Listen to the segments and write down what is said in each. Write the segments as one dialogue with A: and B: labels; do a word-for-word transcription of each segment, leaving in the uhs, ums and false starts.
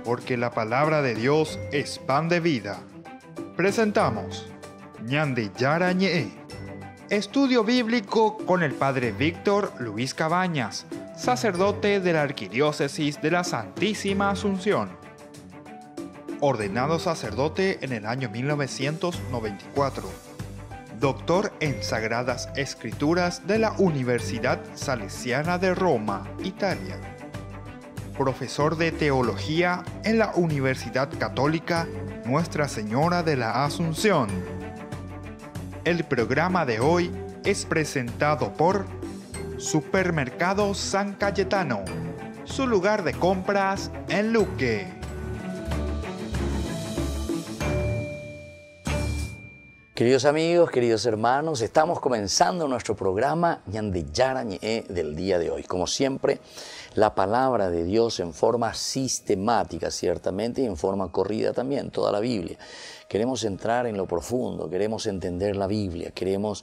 A: porque la palabra de Dios es pan de vida. Presentamos Ñande Yara Ñe, estudio bíblico con el padre Víctor Luis Cabañas, sacerdote de la Arquidiócesis de la Santísima Asunción. Ordenado sacerdote en el año mil novecientos noventa y cuatro. Doctor en Sagradas Escrituras de la Universidad Salesiana de Roma, Italia. Profesor de Teología en la Universidad Católica Nuestra Señora de la Asunción. El programa de hoy es presentado por Supermercado San Cayetano, su lugar de compras en Luque.
B: Queridos amigos, queridos hermanos, estamos comenzando nuestro programa Ñande Yara Ñe del día de hoy. Como siempre, la palabra de Dios en forma sistemática, ciertamente, y en forma corrida también, toda la Biblia. Queremos entrar en lo profundo, queremos entender la Biblia, queremos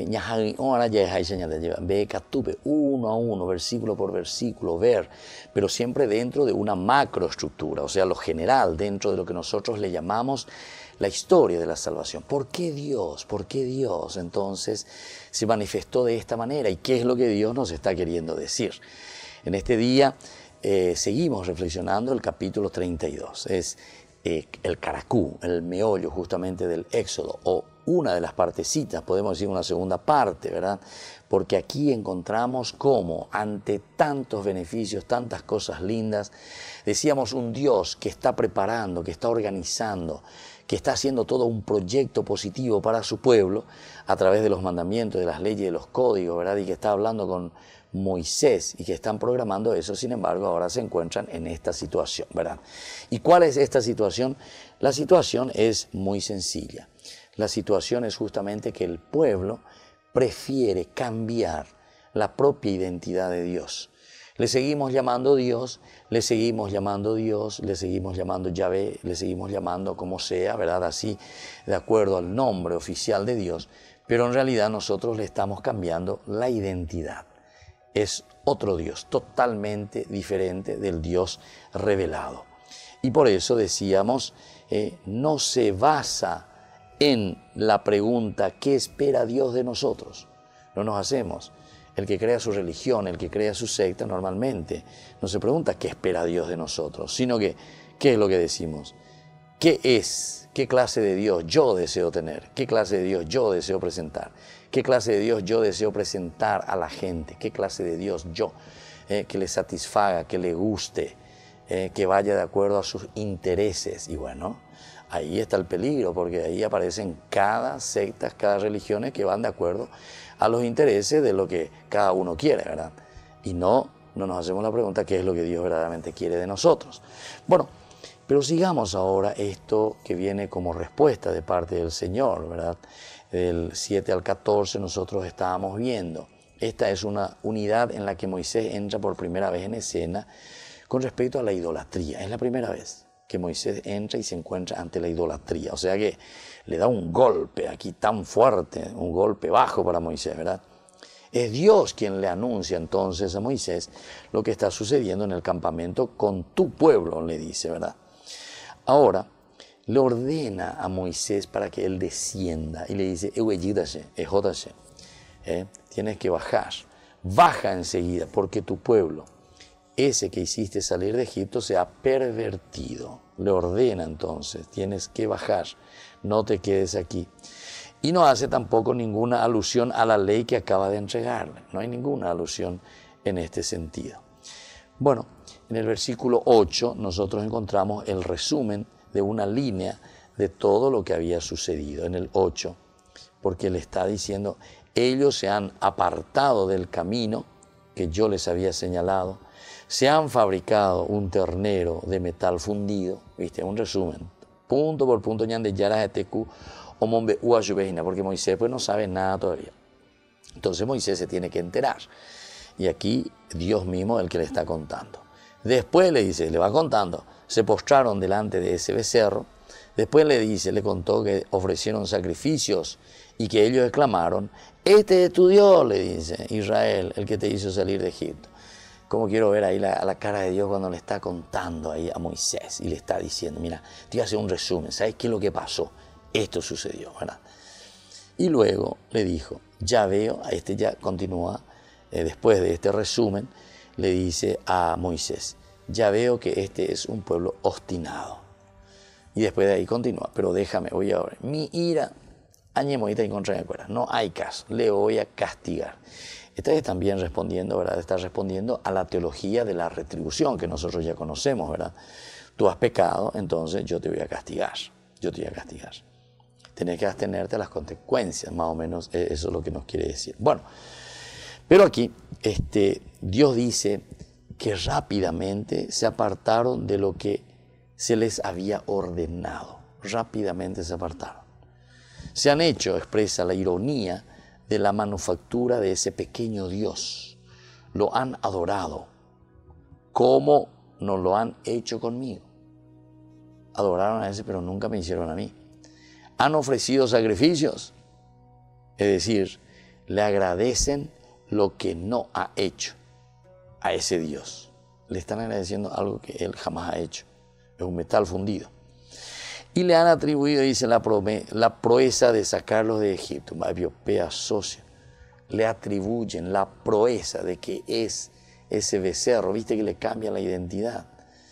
B: uno a uno, versículo por versículo, ver, pero siempre dentro de una macroestructura, o sea, lo general, dentro de lo que nosotros le llamamos la historia de la salvación. ¿Por qué Dios? ¿Por qué Dios entonces se manifestó de esta manera? ¿Y qué es lo que Dios nos está queriendo decir? En este día eh, seguimos reflexionando el capítulo treinta y dos. Es eh, el caracú, el meollo justamente del Éxodo, o una de las partecitas, podemos decir una segunda parte, ¿verdad? Porque aquí encontramos cómo ante tantos beneficios, tantas cosas lindas, decíamos un Dios que está preparando, que está organizando, que está haciendo todo un proyecto positivo para su pueblo a través de los mandamientos, de las leyes, de los códigos, ¿verdad? Y que está hablando con Moisés y que están programando eso. Sin embargo, ahora se encuentran en esta situación, ¿verdad? ¿Y cuál es esta situación? La situación es muy sencilla. La situación es justamente que el pueblo prefiere cambiar la propia identidad de Dios. Le seguimos llamando Dios, le seguimos llamando Dios, le seguimos llamando Yahvé, le seguimos llamando como sea, ¿verdad? Así, de acuerdo al nombre oficial de Dios, pero en realidad nosotros le estamos cambiando la identidad. Es otro Dios, totalmente diferente del Dios revelado. Y por eso decíamos, eh, no se basa en la pregunta, ¿qué espera Dios de nosotros? No nos hacemos. El que crea su religión, el que crea su secta, normalmente no se pregunta qué espera Dios de nosotros, sino que, ¿qué es lo que decimos? ¿Qué es? ¿Qué clase de Dios yo deseo tener? ¿Qué clase de Dios yo deseo presentar? ¿Qué clase de Dios yo deseo presentar a la gente? ¿Qué clase de Dios yo eh, que le satisfaga, que le guste, eh, que vaya de acuerdo a sus intereses? Y bueno, ahí está el peligro, porque ahí aparecen cada sectas, cada religiones que van de acuerdo a los intereses de lo que cada uno quiere, ¿verdad? Y no, no nos hacemos la pregunta, ¿qué es lo que Dios verdaderamente quiere de nosotros? Bueno, pero sigamos ahora esto que viene como respuesta de parte del Señor, ¿verdad? Del siete al catorce nosotros estábamos viendo. Esta es una unidad en la que Moisés entra por primera vez en escena con respecto a la idolatría. Es la primera vez que Moisés entra y se encuentra ante la idolatría. O sea que le da un golpe aquí tan fuerte, un golpe bajo para Moisés, ¿verdad? Es Dios quien le anuncia entonces a Moisés lo que está sucediendo en el campamento con tu pueblo, le dice, ¿verdad? Ahora, le ordena a Moisés para que él descienda y le dice, ¿eh? Tienes que bajar, baja enseguida, porque tu pueblo, ese que hiciste salir de Egipto, se ha pervertido. Le ordena entonces, tienes que bajar, no te quedes aquí. Y no hace tampoco ninguna alusión a la ley que acaba de entregarle. No hay ninguna alusión en este sentido. Bueno, en el versículo ocho nosotros encontramos el resumen de una línea de todo lo que había sucedido. En el ocho, porque le está diciendo, ellos se han apartado del camino que yo les había señalado, se han fabricado un ternero de metal fundido, ¿viste? Un resumen, punto por punto, Ñande Yara Eteku, o Mombe Uayubejina, porque Moisés pues no sabe nada todavía. Entonces Moisés se tiene que enterar. Y aquí Dios mismo es el que le está contando. Después le dice, le va contando, se postraron delante de ese becerro. Después le dice, le contó que ofrecieron sacrificios y que ellos exclamaron, este es tu Dios, le dice Israel, el que te hizo salir de Egipto. Cómo quiero ver ahí la, a la cara de Dios cuando le está contando ahí a Moisés y le está diciendo, mira, te voy a hacer un resumen, ¿sabes qué es lo que pasó? Esto sucedió, ¿verdad? Y luego le dijo, ya veo, este ya continúa, eh, después de este resumen, le dice a Moisés, ya veo que este es un pueblo obstinado. Y después de ahí continúa, pero déjame, voy ahora, mi ira, añemoita y contra mi cuerda, no hay caso, le voy a castigar. Esta es también respondiendo, ¿verdad? Está respondiendo a la teología de la retribución que nosotros ya conocemos, ¿verdad? Tú has pecado, entonces yo te voy a castigar, yo te voy a castigar. Tenés que abstenerte a las consecuencias, más o menos eso es lo que nos quiere decir. Bueno, pero aquí este, Dios dice que rápidamente se apartaron de lo que se les había ordenado. Rápidamente se apartaron. Se han hecho, expresa la ironía, de la manufactura de ese pequeño Dios. Lo han adorado, como no lo han hecho conmigo. Adoraron a ese, pero nunca me hicieron a mí. Han ofrecido sacrificios, es decir, le agradecen lo que no ha hecho a ese Dios. Le están agradeciendo algo que él jamás ha hecho. Es un metal fundido. Y le han atribuido, dice, la, la proeza de sacarlos de Egipto. Socio. Le atribuyen la proeza de que es ese becerro. Viste que le cambia la identidad.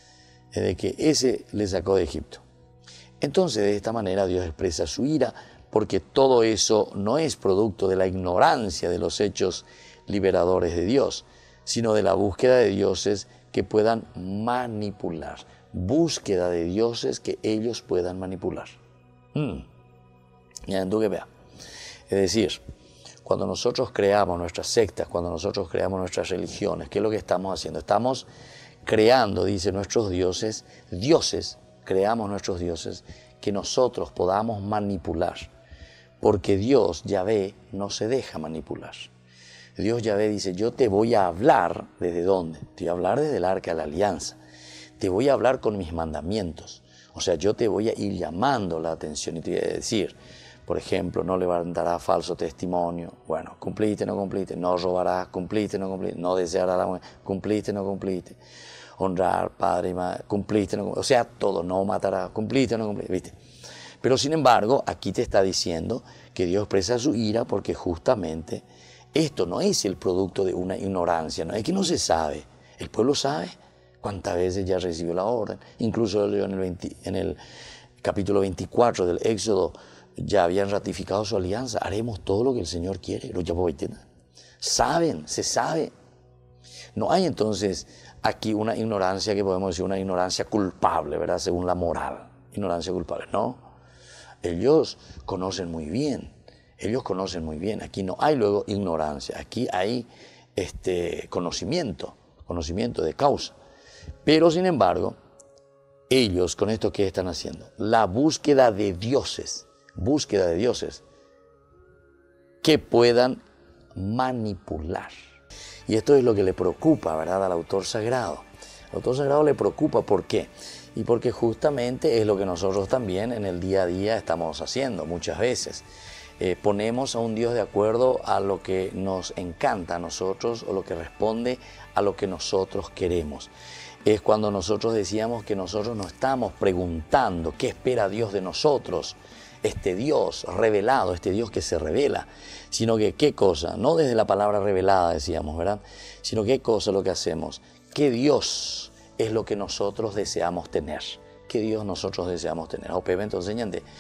B: De que ese le sacó de Egipto. Entonces, de esta manera, Dios expresa su ira, porque todo eso no es producto de la ignorancia de los hechos liberadores de Dios, sino de la búsqueda de dioses que puedan manipular. Búsqueda de dioses que ellos puedan manipular. Mm. Ya tú que vea. Es decir, cuando nosotros creamos nuestras sectas, cuando nosotros creamos nuestras religiones, ¿qué es lo que estamos haciendo? Estamos creando, dice, nuestros dioses, dioses, creamos nuestros dioses que nosotros podamos manipular. Porque Dios, Yahvé, no se deja manipular. Dios, Yahvé, dice, yo te voy a hablar, ¿desde dónde? Te voy a hablar desde el arca de la alianza. Te voy a hablar con mis mandamientos. O sea, yo te voy a ir llamando la atención y te voy a decir, por ejemplo, no levantarás falso testimonio. Bueno, cumpliste, no cumpliste. No robarás, cumpliste, no cumpliste. No desearás la mujer, cumpliste, no cumpliste. Honrar padre y madre, cumpliste, no cumpliste. O sea, todo, no matarás, cumpliste, no cumpliste. ¿Viste? Pero sin embargo, aquí te está diciendo que Dios expresa su ira porque justamente esto no es el producto de una ignorancia, no es que no se sabe. El pueblo sabe cuántas veces ya recibió la orden. Incluso en el, veinte, en el capítulo veinticuatro del Éxodo ya habían ratificado su alianza. Haremos todo lo que el Señor quiere. Saben, se sabe. No hay entonces aquí una ignorancia que podemos decir una ignorancia culpable, ¿verdad? Según la moral. Ignorancia culpable, no. Ellos conocen muy bien. Ellos conocen muy bien. Aquí no hay luego ignorancia. Aquí hay este, conocimiento, conocimiento de causa. Pero, sin embargo, ellos con esto, ¿qué están haciendo? La búsqueda de dioses, búsqueda de dioses que puedan manipular. Y esto es lo que le preocupa, ¿verdad?, al autor sagrado. Al autor sagrado le preocupa, ¿por qué? Y porque justamente es lo que nosotros también en el día a día estamos haciendo muchas veces. Eh, ponemos a un Dios de acuerdo a lo que nos encanta a nosotros o lo que responde a lo que nosotros queremos. Es cuando nosotros decíamos que nosotros no estamos preguntando qué espera Dios de nosotros, este Dios revelado, este Dios que se revela, sino que qué cosa, no desde la palabra revelada decíamos, ¿verdad? Sino qué cosa lo que hacemos, qué Dios es lo que nosotros deseamos tener, qué Dios nosotros deseamos tener. Entonces,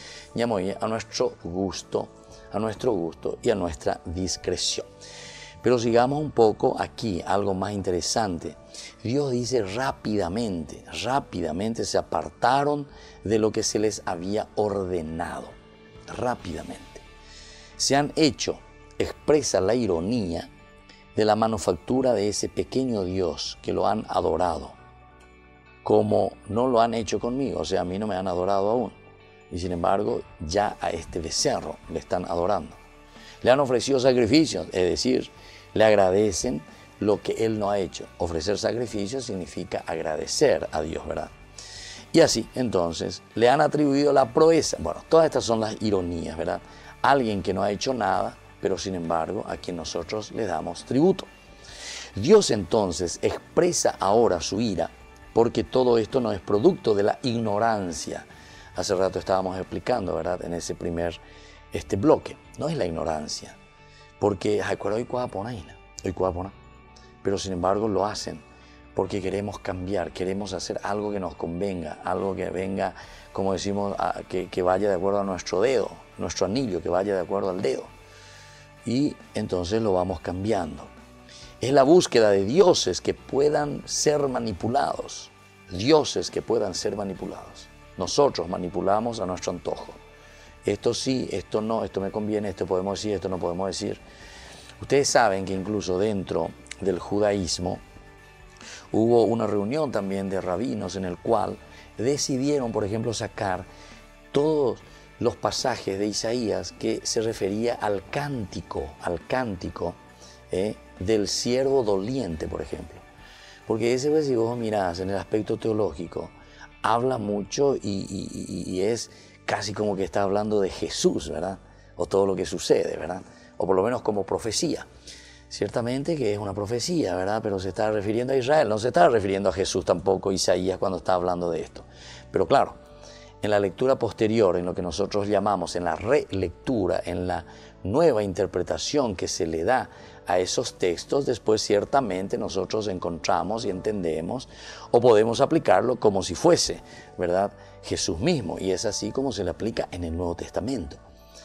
B: a nuestro gusto, a nuestro gusto y a nuestra discreción. Pero sigamos un poco aquí, algo más interesante. Dios dice rápidamente, rápidamente se apartaron de lo que se les había ordenado. Rápidamente. Se han hecho, expresa la ironía de la manufactura de ese pequeño Dios que lo han adorado, como no lo han hecho conmigo, o sea, a mí no me han adorado aún. Y sin embargo, ya a este becerro le están adorando. Le han ofrecido sacrificios, es decir, le agradecen lo que él no ha hecho. Ofrecer sacrificios significa agradecer a Dios, ¿verdad? Y así, entonces, le han atribuido la proeza. Bueno, todas estas son las ironías, ¿verdad? Alguien que no ha hecho nada, pero sin embargo, a quien nosotros le damos tributo. Dios entonces expresa ahora su ira porque todo esto no es producto de la ignorancia. Hace rato estábamos explicando, ¿verdad? En ese primer este bloque. No es la ignorancia. Porque, hoy hoy pero sin embargo lo hacen porque queremos cambiar, queremos hacer algo que nos convenga, algo que venga, como decimos, a, que, que vaya de acuerdo a nuestro dedo, nuestro anillo, que vaya de acuerdo al dedo. Y entonces lo vamos cambiando. Es la búsqueda de dioses que puedan ser manipulados, dioses que puedan ser manipulados. Nosotros manipulamos a nuestro antojo. Esto sí, esto no, esto me conviene, esto podemos decir, esto no podemos decir. Ustedes saben que incluso dentro del judaísmo hubo una reunión también de rabinos en el cual decidieron, por ejemplo, sacar todos los pasajes de Isaías que se refería al cántico, al cántico eh, del siervo doliente, por ejemplo. Porque ese, pues, si vos mirás en el aspecto teológico, habla mucho y, y, y es casi como que está hablando de Jesús, ¿verdad? O todo lo que sucede, ¿verdad? O por lo menos como profecía. Ciertamente que es una profecía, ¿verdad? Pero se está refiriendo a Israel, no se está refiriendo a Jesús tampoco, Isaías, cuando está hablando de esto. Pero claro, en la lectura posterior, en lo que nosotros llamamos, en la relectura, en la nueva interpretación que se le da a esos textos, después ciertamente nosotros encontramos y entendemos o podemos aplicarlo como si fuese, ¿verdad?, Jesús mismo. Y es así como se le aplica en el Nuevo Testamento.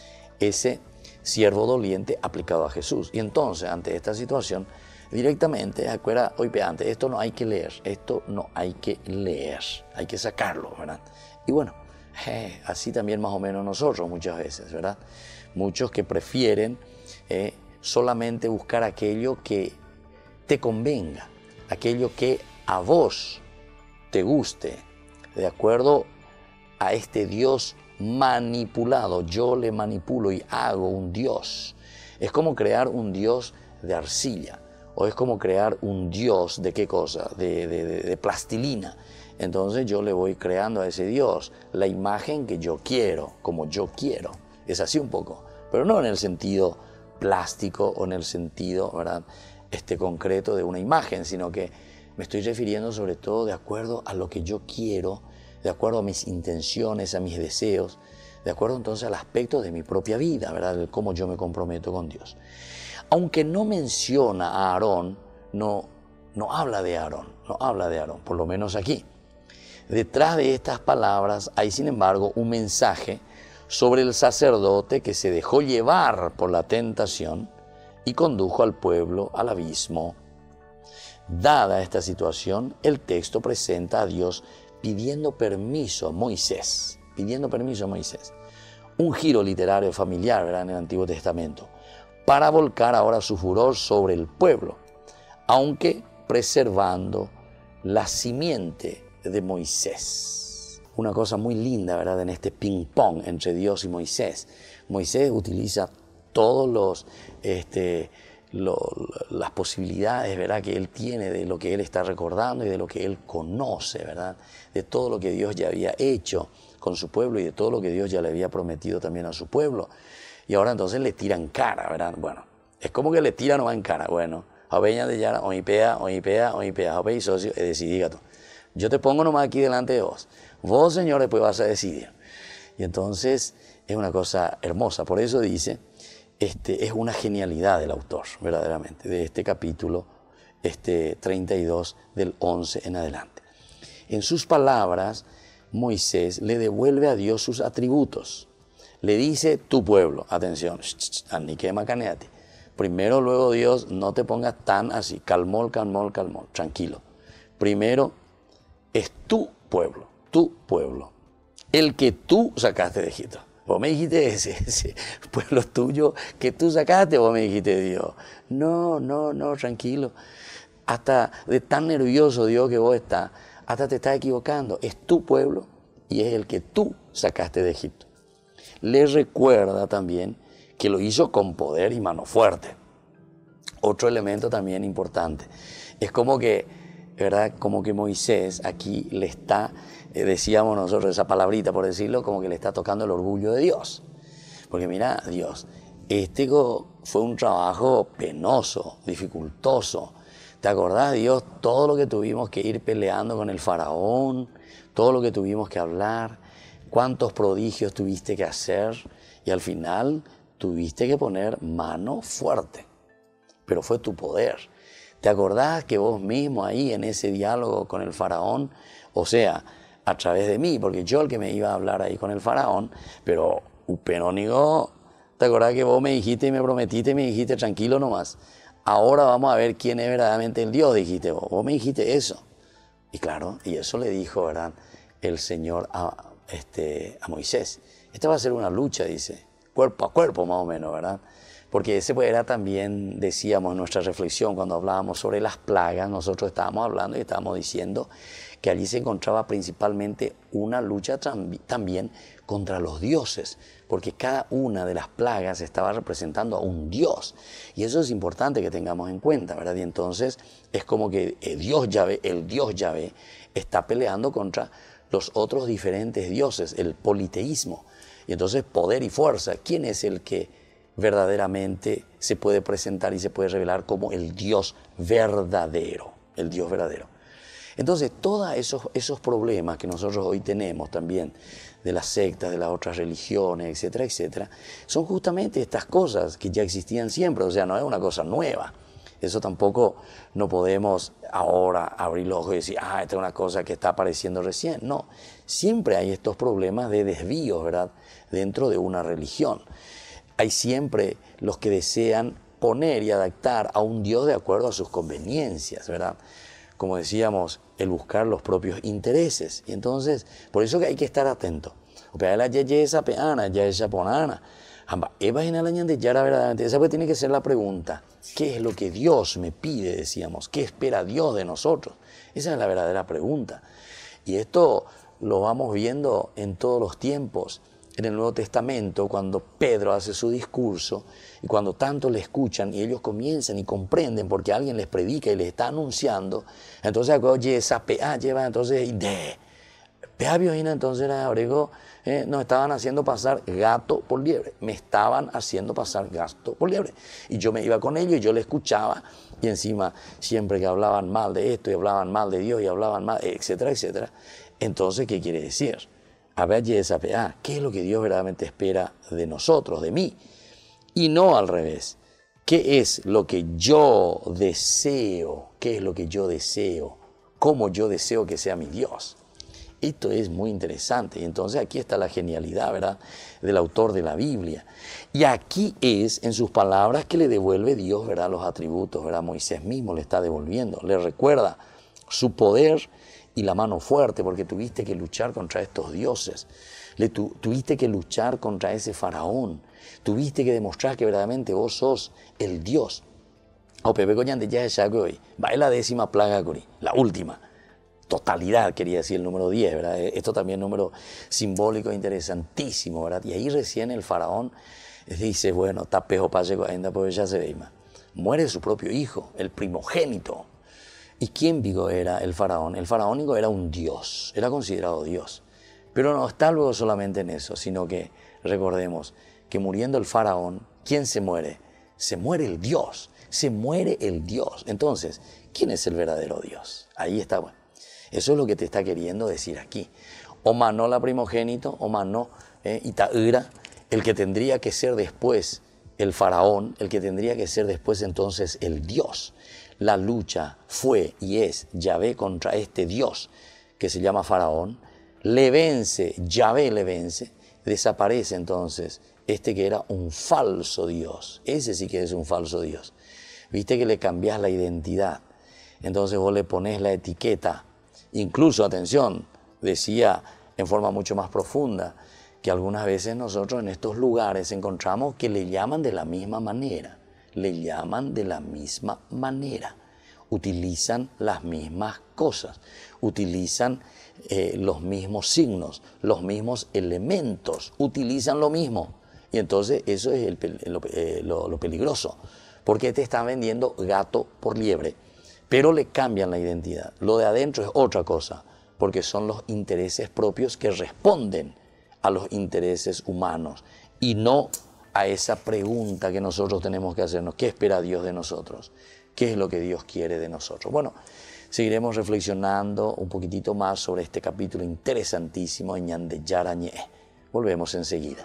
B: Ese siervo doliente aplicado a Jesús. Y entonces, ante esta situación, directamente, acuerda, oye, antes, esto no hay que leer, esto no hay que leer, hay que sacarlo, ¿verdad? Y bueno, eh, así también más o menos nosotros muchas veces, ¿verdad? Muchos que prefieren eh, solamente buscar aquello que te convenga, aquello que a vos te guste, de acuerdo a este Dios manipulado. Yo le manipulo y hago un Dios. Es como crear un Dios de arcilla, o es como crear un Dios de qué cosa, de, de, de, de plastilina. Entonces yo le voy creando a ese Dios la imagen que yo quiero, como yo quiero. Es así un poco, pero no en el sentido plástico o en el sentido, ¿verdad?, este concreto de una imagen, sino que me estoy refiriendo sobre todo de acuerdo a lo que yo quiero, de acuerdo a mis intenciones, a mis deseos, de acuerdo entonces al aspecto de mi propia vida, ¿verdad?, de cómo yo me comprometo con Dios. Aunque no menciona a Aarón, no, no habla de Aarón, no habla de Aarón, por lo menos aquí. Detrás de estas palabras hay, sin embargo, un mensaje sobre el sacerdote que se dejó llevar por la tentación y condujo al pueblo al abismo. Dada esta situación, el texto presenta a Dios pidiendo permiso a Moisés, pidiendo permiso a Moisés. Un giro literario familiar, ¿verdad?, en el Antiguo Testamento, para volcar ahora su furor sobre el pueblo, aunque preservando la simiente de Moisés. Una cosa muy linda, ¿verdad?, en este ping-pong entre Dios y Moisés. Moisés utiliza todos los... Este, Lo, las posibilidades, ¿verdad?, que él tiene de lo que él está recordando y de lo que él conoce, ¿verdad?, de todo lo que Dios ya había hecho con su pueblo y de todo lo que Dios ya le había prometido también a su pueblo. Y ahora entonces le tiran cara, ¿verdad? Bueno, es como que le tiran o en cara. Bueno, aveña de yara, o ipea, o ipea, o ipea, o y socio, es decidir, gato. Yo te pongo nomás aquí delante de vos. Vos, Señor, después vas a decidir. Y entonces es una cosa hermosa. Por eso dice... Este, es una genialidad del autor, verdaderamente, de este capítulo este, treinta y dos, del once en adelante. En sus palabras, Moisés le devuelve a Dios sus atributos. Le dice, tu pueblo, atención, primero, luego Dios, no te pongas tan así, calmol, calmol, calmol, tranquilo. Primero, es tu pueblo, tu pueblo, el que tú sacaste de Egipto. Vos me dijiste ese, ese pueblo tuyo que tú sacaste, vos me dijiste, Dios. No, no, no, tranquilo. Hasta de tan nervioso, Dios, que vos estás, hasta te estás equivocando. Es tu pueblo y es el que tú sacaste de Egipto. Le recuerda también que lo hizo con poder y mano fuerte. Otro elemento también importante. Es como que, ¿verdad?, como que Moisés aquí le está... Eh, decíamos nosotros esa palabrita, por decirlo, como que le está tocando el orgullo de Dios. Porque mira, Dios, este fue un trabajo penoso, dificultoso. ¿Te acordás, Dios, todo lo que tuvimos que ir peleando con el faraón, todo lo que tuvimos que hablar, cuántos prodigios tuviste que hacer y al final tuviste que poner mano fuerte, pero fue tu poder. ¿Te acordás que vos mismo ahí en ese diálogo con el faraón, o sea, a través de mí, porque yo el que me iba a hablar ahí con el faraón, pero Upenónigo, ¿te acordás que vos me dijiste y me prometiste y me dijiste tranquilo nomás? Ahora vamos a ver quién es verdaderamente el Dios, dijiste vos. Vos me dijiste eso. Y claro, y eso le dijo, ¿verdad?, el Señor a, este, a Moisés. Esta va a ser una lucha, dice, cuerpo a cuerpo más o menos, ¿verdad? Porque ese era también, decíamos en nuestra reflexión, cuando hablábamos sobre las plagas, nosotros estábamos hablando y estábamos diciendo que allí se encontraba principalmente una lucha también contra los dioses, porque cada una de las plagas estaba representando a un dios. Y eso es importante que tengamos en cuenta, ¿verdad? Y entonces es como que el Dios Yahvé, el Dios Yahvé, está peleando contra los otros diferentes dioses, el politeísmo. Y entonces poder y fuerza, ¿quién es el que verdaderamente se puede presentar y se puede revelar como el Dios verdadero? El Dios verdadero. Entonces, todos esos, esos problemas que nosotros hoy tenemos también, de las sectas, de las otras religiones, etcétera, etcétera, son justamente estas cosas que ya existían siempre, o sea, no es una cosa nueva. Eso tampoco no podemos ahora abrir los ojos y decir, ah, esta es una cosa que está apareciendo recién. No, siempre hay estos problemas de desvíos, ¿verdad?, dentro de una religión. Hay siempre los que desean poner y adaptar a un Dios de acuerdo a sus conveniencias, ¿verdad? Como decíamos, el buscar los propios intereses. Y entonces, por eso que hay que estar atento. Esa pues tiene que ser la pregunta. ¿Qué es lo que Dios me pide? Decíamos. ¿Qué espera Dios de nosotros? Esa es la verdadera pregunta. Y esto lo vamos viendo en todos los tiempos. En el Nuevo Testamento, cuando Pedro hace su discurso y cuando tanto le escuchan y ellos comienzan y comprenden porque alguien les predica y les está anunciando, entonces oye, esa pea lleva entonces de pea viojina, entonces era abrigo, eh, nos estaban haciendo pasar gato por liebre, me estaban haciendo pasar gato por liebre y yo me iba con ellos y yo le escuchaba y encima siempre que hablaban mal de esto y hablaban mal de Dios y hablaban mal, etcétera, etcétera. Entonces, ¿qué quiere decir? A ver, ¿qué es lo que Dios verdaderamente espera de nosotros, de mí? Y no al revés. ¿Qué es lo que yo deseo? ¿Qué es lo que yo deseo? ¿Cómo yo deseo que sea mi Dios? Esto es muy interesante. Y entonces aquí está la genialidad, ¿verdad?, del autor de la Biblia. Y aquí es, en sus palabras, que le devuelve Dios, ¿verdad?, los atributos, ¿verdad? Moisés mismo le está devolviendo. Le recuerda su poder y la mano fuerte, porque tuviste que luchar contra estos dioses, Le tu, tuviste que luchar contra ese faraón, tuviste que demostrar que verdaderamente vos sos el Dios. O Pepe Coñante ya es hoy, va en la décima plaga, la última, totalidad, quería decir el número diez, ¿verdad? Esto también es un número simbólico interesantísimo, ¿verdad? Y ahí recién el faraón dice, bueno, tapejo pacheco ainda pues ya se ve más. Muere su propio hijo, el primogénito. ¿Y quién digo era el faraón? El faraónico era un dios, era considerado dios. Pero no está luego solamente en eso, sino que recordemos que muriendo el faraón, ¿quién se muere? Se muere el dios, se muere el dios. Entonces, ¿quién es el verdadero dios? Ahí está, bueno. Eso es lo que te está queriendo decir aquí. O manó la primogénito, o manó eh, Itaíra, el que tendría que ser después el faraón, el que tendría que ser después entonces el dios. La lucha fue y es Yahvé contra este Dios que se llama Faraón, le vence, Yahvé le vence, desaparece entonces este que era un falso Dios, ese sí que es un falso Dios. Viste que le cambias la identidad, entonces vos le pones la etiqueta, incluso, atención, decía en forma mucho más profunda, que algunas veces nosotros en estos lugares encontramos que le llaman de la misma manera. Le llaman de la misma manera, utilizan las mismas cosas, utilizan eh, los mismos signos, los mismos elementos, utilizan lo mismo. Y entonces eso es el, lo, eh, lo, lo peligroso, porque te están vendiendo gato por liebre, pero le cambian la identidad. Lo de adentro es otra cosa, porque son los intereses propios que responden a los intereses humanos y no a esa pregunta que nosotros tenemos que hacernos. ¿Qué espera Dios de nosotros? qué es lo que Dios quiere de nosotros. Bueno, seguiremos reflexionando un poquitito más sobre este capítulo interesantísimo en Ñande Yara Ñe. Volvemos enseguida.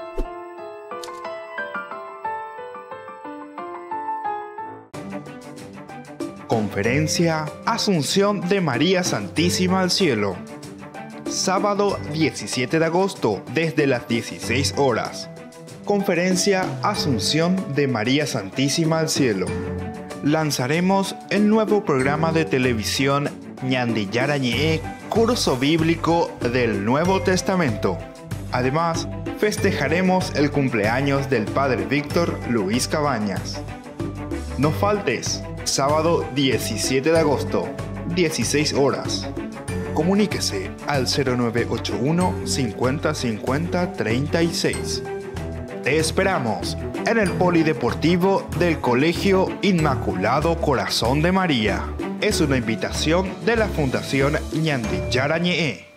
A: Conferencia Asunción de María Santísima al Cielo. Sábado diecisiete de agosto desde las dieciséis horas. Conferencia Asunción de María Santísima al Cielo. Lanzaremos el nuevo programa de televisión Ñande Yara Ñe, curso bíblico del Nuevo Testamento. Además, festejaremos el cumpleaños del Padre Víctor Luis Cabañas. No faltes, sábado diecisiete de agosto, dieciséis horas. Comuníquese al cero nueve ocho uno, cincuenta cincuenta, treinta y seis. Te esperamos en el Polideportivo del Colegio Inmaculado Corazón de María. Es una invitación de la Fundación Ñande Yara Ñe.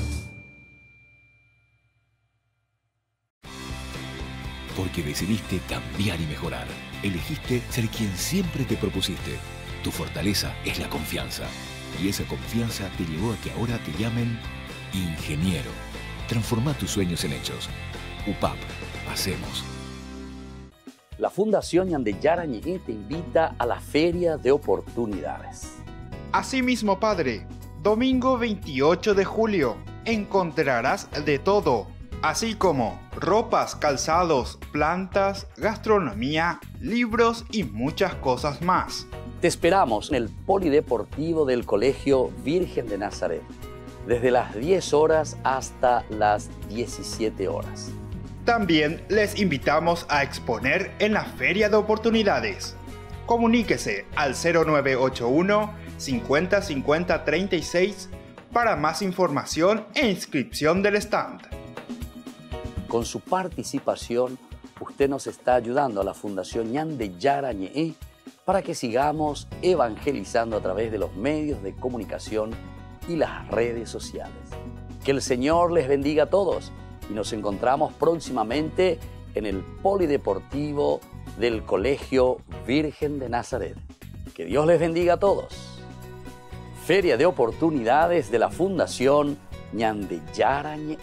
C: Porque decidiste cambiar y mejorar. Elegiste ser quien siempre te propusiste. Tu fortaleza es la confianza. Y esa confianza te llevó a que ahora te llamen ingeniero. Transforma tus sueños en hechos. U P A P. Hacemos.
B: La Fundación Ñande Yara Ñe te invita a la Feria de Oportunidades.
A: Asimismo, Padre, domingo veintiocho de julio, encontrarás de todo, así como ropas, calzados, plantas, gastronomía, libros y muchas cosas más.
B: Te esperamos en el Polideportivo del Colegio Virgen de Nazaret, desde las diez horas hasta las diecisiete horas.
A: También les invitamos a exponer en la Feria de Oportunidades. Comuníquese al cero nueve ocho uno, cincuenta cincuenta, treinta y seis para más información e inscripción del stand.
B: Con su participación, usted nos está ayudando a la Fundación Ñande Yara Ñe para que sigamos evangelizando a través de los medios de comunicación y las redes sociales. Que el Señor les bendiga a todos. Y nos encontramos próximamente en el Polideportivo del Colegio Virgen de Nazaret. Que Dios les bendiga a todos. Feria de Oportunidades de la Fundación Ñande Yara Ñe.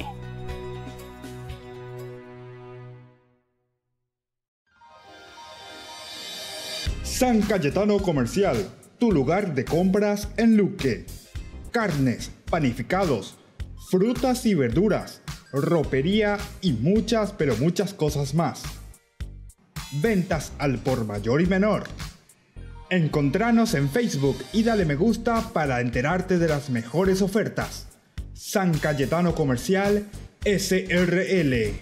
A: San Cayetano Comercial, tu lugar de compras en Luque. Carnes, panificados, frutas y verduras, ropería y muchas, pero muchas cosas más. Ventas al por mayor y menor. Encontranos en Facebook y dale me gusta para enterarte de las mejores ofertas. San Cayetano Comercial S R L.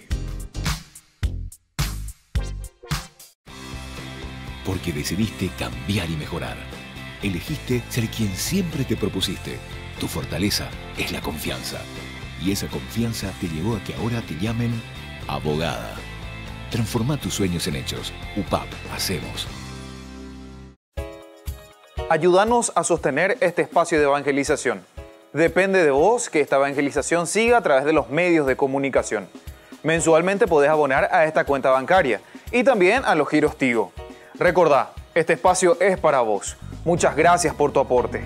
C: Porque decidiste cambiar y mejorar. Elegiste ser quien siempre te propusiste. Tu fortaleza es la confianza. Y esa confianza te llevó a que ahora te llamen abogada. Transforma tus sueños en hechos. U P A P. Hacemos.
D: Ayúdanos a sostener este espacio de evangelización. Depende de vos que esta evangelización siga a través de los medios de comunicación. Mensualmente podés abonar a esta cuenta bancaria y también a los giros Tigo. Recordá, este espacio es para vos. Muchas gracias por tu aporte.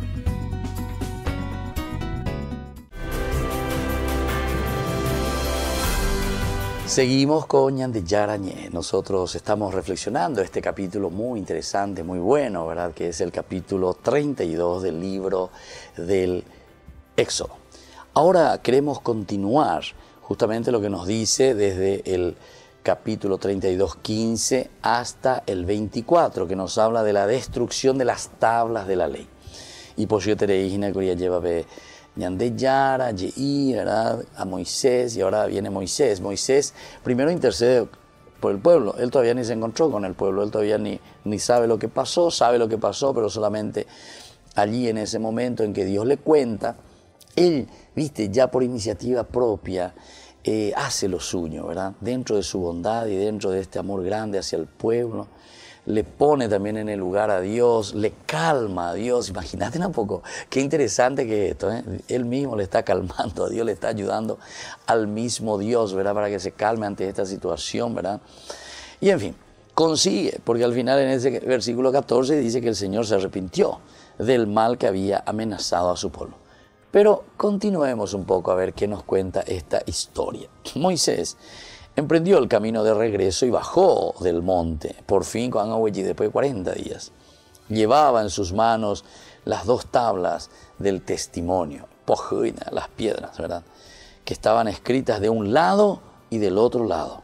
B: Seguimos con Ñande Yara Ñe. Nosotros estamos reflexionando este capítulo muy interesante, muy bueno, ¿verdad? Que es el capítulo treinta y dos del libro del Éxodo. Ahora queremos continuar justamente lo que nos dice desde el capítulo treinta y dos, quince hasta el veinticuatro, que nos habla de la destrucción de las tablas de la ley. Y por yo te reígina que ya lleva Ñande Yara, Yeí, ¿verdad? A Moisés, y ahora viene Moisés. Moisés primero intercede por el pueblo. Él todavía ni se encontró con el pueblo, él todavía ni, ni sabe lo que pasó, sabe lo que pasó, pero solamente allí en ese momento en que Dios le cuenta, él, viste, ya por iniciativa propia, eh, hace lo suyo, ¿verdad? Dentro de su bondad y dentro de este amor grande hacia el pueblo, le pone también en el lugar a Dios, le calma a Dios. Imagínate un poco, qué interesante que es esto, ¿eh? Él mismo le está calmando a Dios, le está ayudando al mismo Dios, ¿verdad? Para que se calme ante esta situación, ¿verdad? Y en fin, consigue, porque al final en ese versículo catorce dice que el Señor se arrepintió del mal que había amenazado a su pueblo. Pero continuemos un poco a ver qué nos cuenta esta historia. Moisés emprendió el camino de regreso y bajó del monte, por fin con Agüey, después de cuarenta días. Llevaba en sus manos las dos tablas del testimonio, las piedras, ¿verdad?, que estaban escritas de un lado y del otro lado.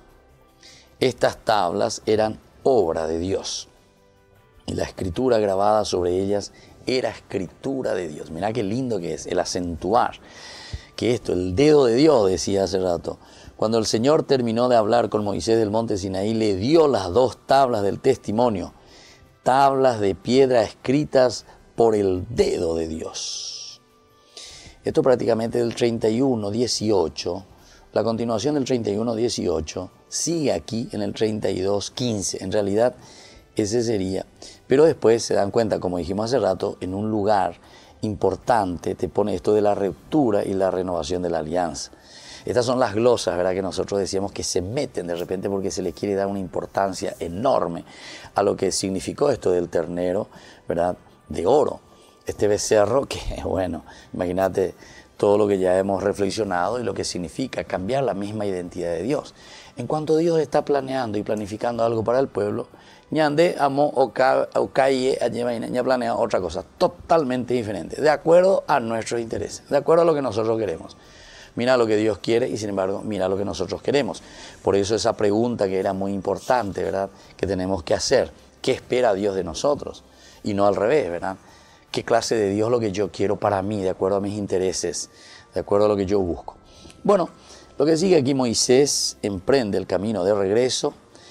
B: Estas tablas eran obra de Dios y la escritura grabada sobre ellas era escritura de Dios. Mirá qué lindo que es el acentuar que esto, el dedo de Dios, decía hace rato. Cuando el Señor terminó de hablar con Moisés del monte Sinaí, le dio las dos tablas del testimonio, tablas de piedra escritas por el dedo de Dios. Esto prácticamente del treinta y uno dieciocho, la continuación del treinta y uno dieciocho sigue aquí en el treinta y dos quince, en realidad ese sería, pero después se dan cuenta, como dijimos hace rato, en un lugar importante te pone esto de la ruptura y la renovación de la alianza. Estas son las glosas, ¿verdad?, que nosotros decíamos que se meten de repente porque se le quiere dar una importancia enorme a lo que significó esto del ternero, ¿verdad?, de oro. Este becerro que, bueno, imagínate todo lo que ya hemos reflexionado y lo que significa cambiar la misma identidad de Dios. En cuanto Dios está planeando y planificando algo para el pueblo, ñande, amo, ocaye, ña planea otra cosa totalmente diferente, de acuerdo a nuestros intereses, de acuerdo a lo que nosotros queremos. Mira lo que Dios quiere y sin embargo, mira lo que nosotros queremos. Por eso esa pregunta que era muy importante, ¿verdad?, que tenemos que hacer. ¿Qué espera Dios de nosotros? Y no al revés, ¿verdad? ¿Qué clase de Dios lo que yo quiero para mí, de acuerdo a mis intereses, de acuerdo a lo que yo busco? Bueno, lo que sigue aquí, Moisés emprende el camino de regreso.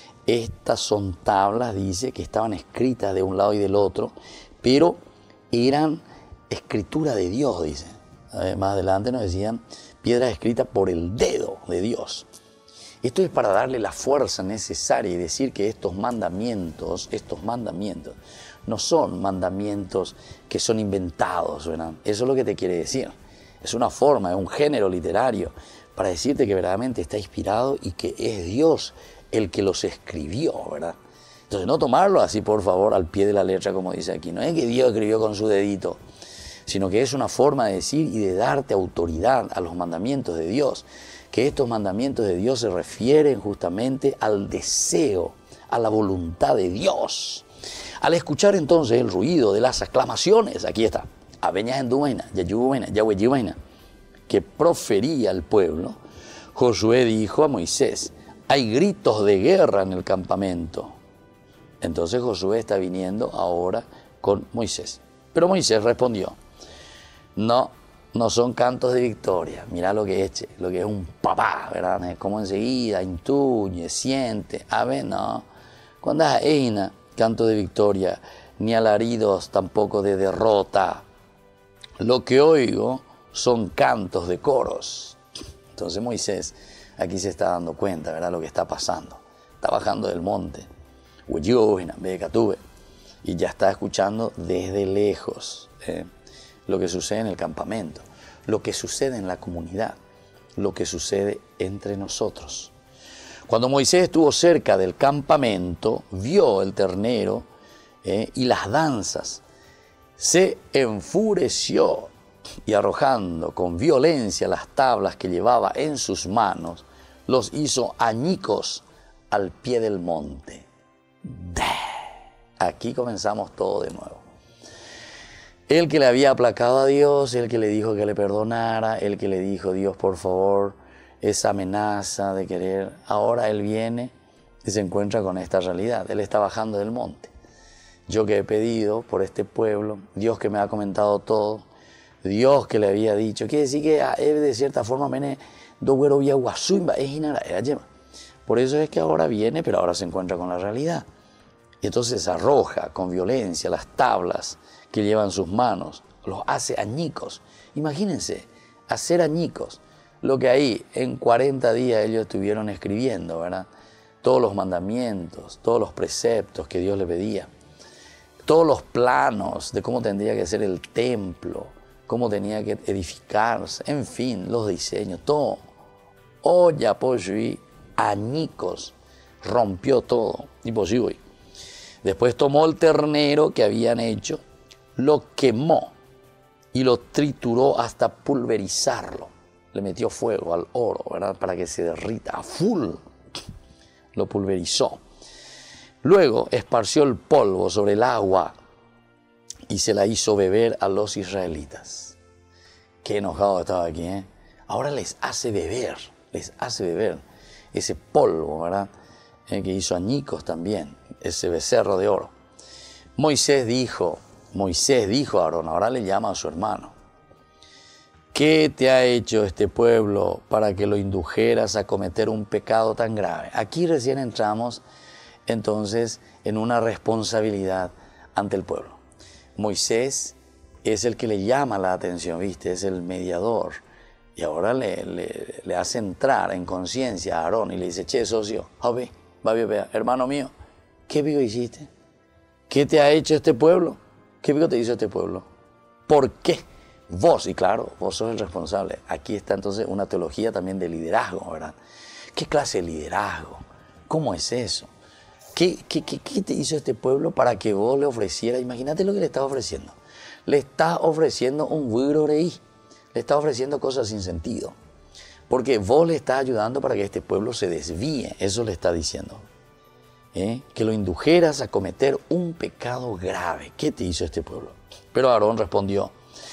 B: Estas son tablas, dice, que estaban escritas de un lado y del otro, pero eran escritura de Dios, dice. Más adelante nos decían piedras escritas por el dedo de Dios. Esto es para darle la fuerza necesaria y decir que estos mandamientos, estos mandamientos, no son mandamientos que son inventados, ¿verdad? Eso es lo que te quiere decir. Es una forma, es un género literario para decirte que verdaderamente está inspirado y que es Dios el que los escribió, ¿verdad? Entonces no tomarlo así, por favor, al pie de la letra, como dice aquí. No es que Dios escribió con su dedito, sino que es una forma de decir y de darte autoridad a los mandamientos de Dios, que estos mandamientos de Dios se refieren justamente al deseo, a la voluntad de Dios. Al escuchar entonces el ruido de las aclamaciones, aquí está, que profería el pueblo, Josué dijo a Moisés, hay gritos de guerra en el campamento. Entonces Josué está viniendo ahora con Moisés. Pero Moisés respondió, no, no son cantos de victoria. Mirá lo que es, lo que es un papá, ¿verdad? Como enseguida intuye, siente. A ver, no. Cuando hay una canto de victoria, ni alaridos tampoco de derrota. Lo que oigo son cantos de coros. Entonces Moisés aquí se está dando cuenta, ¿verdad?, lo que está pasando. Está bajando del monte. Y ya está escuchando desde lejos eh, lo que sucede en el campamento, lo que sucede en la comunidad, lo que sucede entre nosotros. Cuando Moisés estuvo cerca del campamento, vio el ternero eh, y las danzas, se enfureció y arrojando con violencia las tablas que llevaba en sus manos, los hizo añicos al pie del monte. Aquí comenzamos todo de nuevo. El que le había aplacado a Dios, el que le dijo que le perdonara, el que le dijo, Dios, por favor, esa amenaza de querer, ahora él viene y se encuentra con esta realidad. Él está bajando del monte. Yo que he pedido por este pueblo, Dios que me ha comentado todo, Dios que le había dicho, quiere decir que él de cierta forma viene do güero vía guasuimba, es inara, era lleva. Por eso es que ahora viene, pero ahora se encuentra con la realidad. Y entonces arroja con violencia las tablas que lleva en sus manos, los hace añicos. Imagínense, hacer añicos, lo que ahí en cuarenta días ellos estuvieron escribiendo, ¿verdad? Todos los mandamientos, todos los preceptos que Dios le pedía, todos los planos de cómo tendría que ser el templo, cómo tenía que edificarse, en fin, los diseños, todo. Olla, pollo y añicos, rompió todo. Y pues sí, güey. Después tomó el ternero que habían hecho, lo quemó y lo trituró hasta pulverizarlo. Le metió fuego al oro, ¿verdad? Para que se derrita a full. Lo pulverizó. Luego esparció el polvo sobre el agua y se la hizo beber a los israelitas. Qué enojado estaba aquí, ¿eh? Ahora les hace beber, les hace beber ese polvo, ¿verdad? Eh, que hizo añicos también, ese becerro de oro. Moisés dijo, Moisés dijo a Aarón, ahora le llama a su hermano, ¿qué te ha hecho este pueblo para que lo indujeras a cometer un pecado tan grave? Aquí recién entramos entonces en una responsabilidad ante el pueblo. Moisés es el que le llama la atención, ¿viste? Es el mediador. Y ahora le, le, le hace entrar en conciencia a Aarón y le dice, che, socio, Javi, hermano mío, ¿qué vivo hiciste? ¿Qué te ha hecho este pueblo? ¿Qué vivo te hizo este pueblo? ¿Por qué? Vos, y claro, vos sos el responsable. Aquí está entonces una teología también de liderazgo, ¿verdad? ¿Qué clase de liderazgo? ¿Cómo es eso? ¿Qué, qué, qué, qué te hizo este pueblo para que vos le ofrecieras? Imagínate lo que le estás ofreciendo. Le estás ofreciendo un wirorei. Le estás ofreciendo cosas sin sentido. Porque vos le estás ayudando para que este pueblo se desvíe. Eso le está diciendo. ¿Eh? Que lo indujeras a cometer un pecado grave. ¿Qué te hizo este pueblo? Pero Aarón respondió,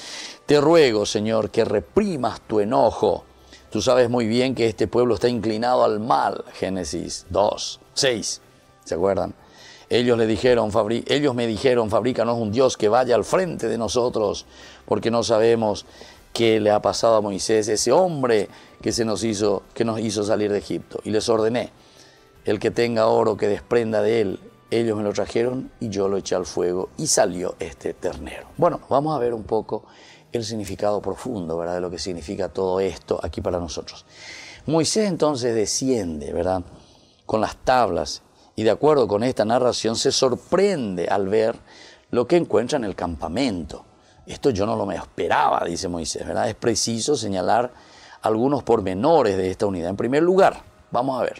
B: te ruego, Señor, que reprimas tu enojo. Tú sabes muy bien que este pueblo está inclinado al mal. Génesis dos, seis. ¿Se acuerdan? Ellos, le dijeron, fabri- ellos me dijeron, fabrícanos un Dios que vaya al frente de nosotros, porque no sabemos qué le ha pasado a Moisés, ese hombre que, se nos hizo, que nos hizo salir de Egipto. Y les ordené, el que tenga oro que desprenda de él. Ellos me lo trajeron y yo lo eché al fuego y salió este ternero. Bueno, vamos a ver un poco el significado profundo, ¿verdad? De lo que significa todo esto aquí para nosotros. Moisés entonces desciende, ¿verdad? Con las tablas. Y de acuerdo con esta narración se sorprende al ver lo que encuentra en el campamento. Esto yo no lo me esperaba, dice Moisés, ¿verdad? Es preciso señalar algunos pormenores de esta unidad. En primer lugar, vamos a ver,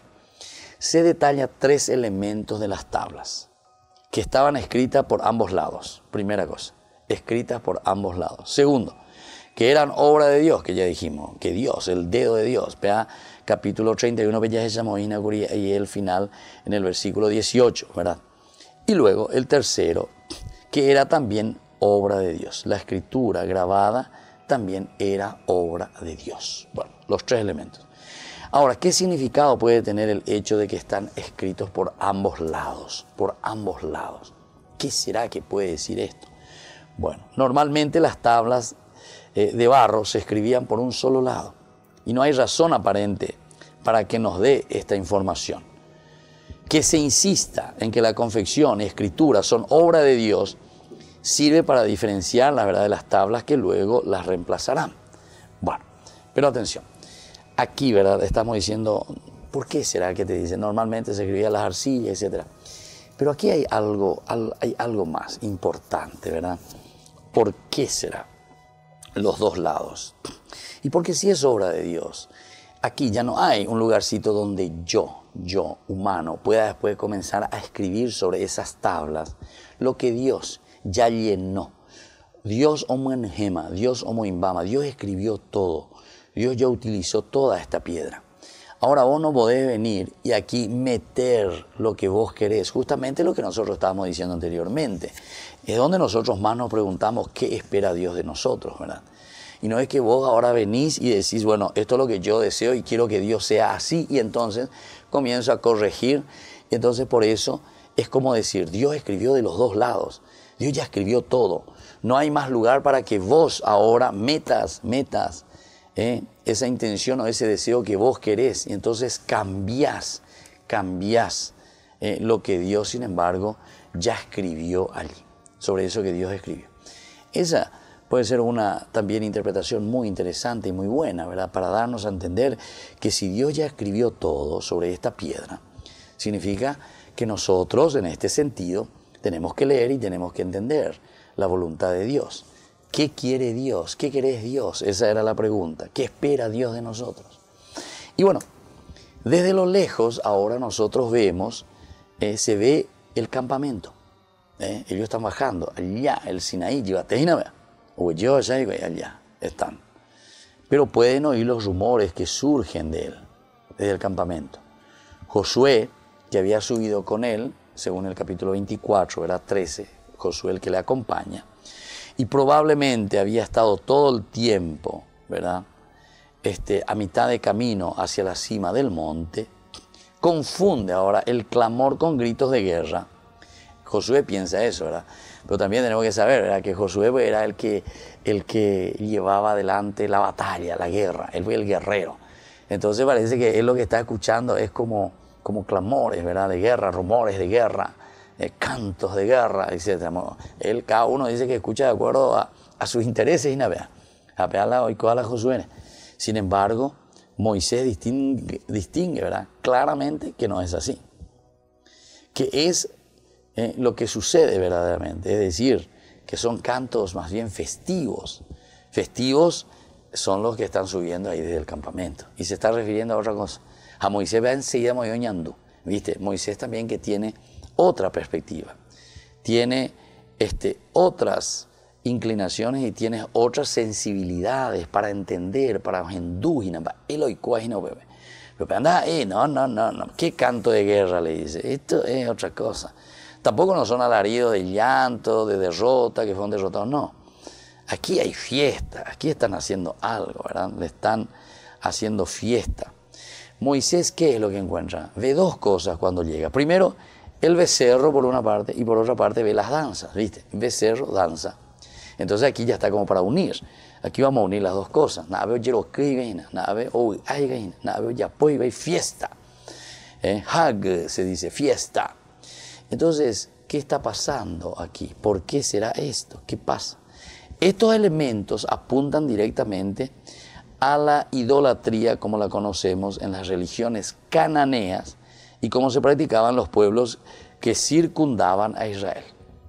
B: se detalla tres elementos de las tablas que estaban escritas por ambos lados. Primera cosa, escritas por ambos lados. Segundo, que eran obra de Dios, que ya dijimos, que Dios, el dedo de Dios, vea, capítulo treinta y uno, y el final en el versículo dieciocho, ¿verdad? Y luego el tercero, que era también obra de Dios. La escritura grabada también era obra de Dios. Bueno, los tres elementos. Ahora, ¿qué significado puede tener el hecho de que están escritos por ambos lados? Por ambos lados. ¿Qué será que puede decir esto? Bueno, normalmente las tablas eh, de barro se escribían por un solo lado. Y no hay razón aparente para que nos dé esta información. Que se insista en que la confección y escritura son obra de Dios sirve para diferenciar la verdad de las tablas que luego las reemplazarán. Bueno, pero atención. Aquí, ¿verdad? Estamos diciendo, ¿por qué será que te dicen? Normalmente se escribía las arcillas, etcétera. Pero aquí hay algo, hay algo más importante, ¿verdad? ¿Por qué será los dos lados? Y porque si es obra de Dios, aquí ya no hay un lugarcito donde yo, yo, humano, pueda después comenzar a escribir sobre esas tablas lo que Dios ya llenó. Dios homo engema, Dios homo imbama, Dios escribió todo. Dios ya utilizó toda esta piedra. Ahora vos no podés venir y aquí meter lo que vos querés, justamente lo que nosotros estábamos diciendo anteriormente. Es donde nosotros más nos preguntamos qué espera Dios de nosotros, ¿verdad? Y no es que vos ahora venís y decís, bueno, esto es lo que yo deseo y quiero que Dios sea así, y entonces comienzo a corregir. Y entonces por eso es como decir, Dios escribió de los dos lados. Dios ya escribió todo. No hay más lugar para que vos ahora metas, metas eh, esa intención o ese deseo que vos querés. Y entonces cambiás, cambiás eh, lo que Dios, sin embargo, ya escribió allí. Sobre eso que Dios escribió. Esa puede ser una también interpretación muy interesante y muy buena, ¿verdad? Para darnos a entender que si Dios ya escribió todo sobre esta piedra, significa que nosotros, en este sentido, tenemos que leer y tenemos que entender la voluntad de Dios. ¿Qué quiere Dios? ¿Qué querés Dios? Esa era la pregunta. ¿Qué espera Dios de nosotros? Y bueno, Desde lo lejos, ahora nosotros vemos, eh, se ve el campamento. Eh, ellos están bajando, allá, el Sinaí, o yo allá y allá están. Pero pueden oír los rumores que surgen de él, desde el campamento. Josué, que había subido con él, según el capítulo veinticuatro, ¿verdad? trece, Josué el que le acompaña, y probablemente había estado todo el tiempo, ¿verdad? Este, a mitad de camino hacia la cima del monte, confunde ahora el clamor con gritos de guerra. Josué piensa eso, ¿verdad? Pero también tenemos que saber, ¿verdad?, que Josué era el que, el que llevaba adelante la batalla, la guerra. Él fue el guerrero. Entonces parece que él lo que está escuchando es como, como clamores, ¿verdad?, de guerra, rumores de guerra, eh, cantos de guerra, etcétera. Él, cada uno dice que escucha de acuerdo a, a sus intereses y nada. A pegarla hoy con la Josué. Sin embargo, Moisés distingue, distingue, ¿verdad?, claramente que no es así. Que es eh, lo que sucede verdaderamente. Es decir, que son cantos más bien festivos. Festivos son los que están subiendo ahí desde el campamento. Y se está refiriendo a otra cosa. A Moisés va enseguida Moyoñandú. ¿Viste? Moisés también que tiene otra perspectiva. Tiene este, otras inclinaciones y tienes otras sensibilidades para entender, para endujinar, para eloicuajino, bebé. Pero anda, eh, no, no, no, no, qué canto de guerra, le dice, esto es otra cosa. Tampoco no son alaridos de llanto, de derrota, que fueron derrotados, no. Aquí hay fiesta, aquí están haciendo algo, ¿verdad? Le están haciendo fiesta. Moisés, ¿qué es lo que encuentra? Ve dos cosas cuando llega. Primero, el becerro por una parte y por otra parte ve las danzas, ¿viste? Becerro, danza. Entonces aquí ya está como para unir. Aquí vamos a unir las dos cosas. Nada veo yero que gaina, nada veo hoy hay gaina, nada veo ya poi ve fiesta. Eh, Hag se dice fiesta. Entonces, ¿qué está pasando aquí? ¿Por qué será esto? ¿Qué pasa? Estos elementos apuntan directamente a la idolatría como la conocemos en las religiones cananeas y como se practicaban los pueblos que circundaban a Israel.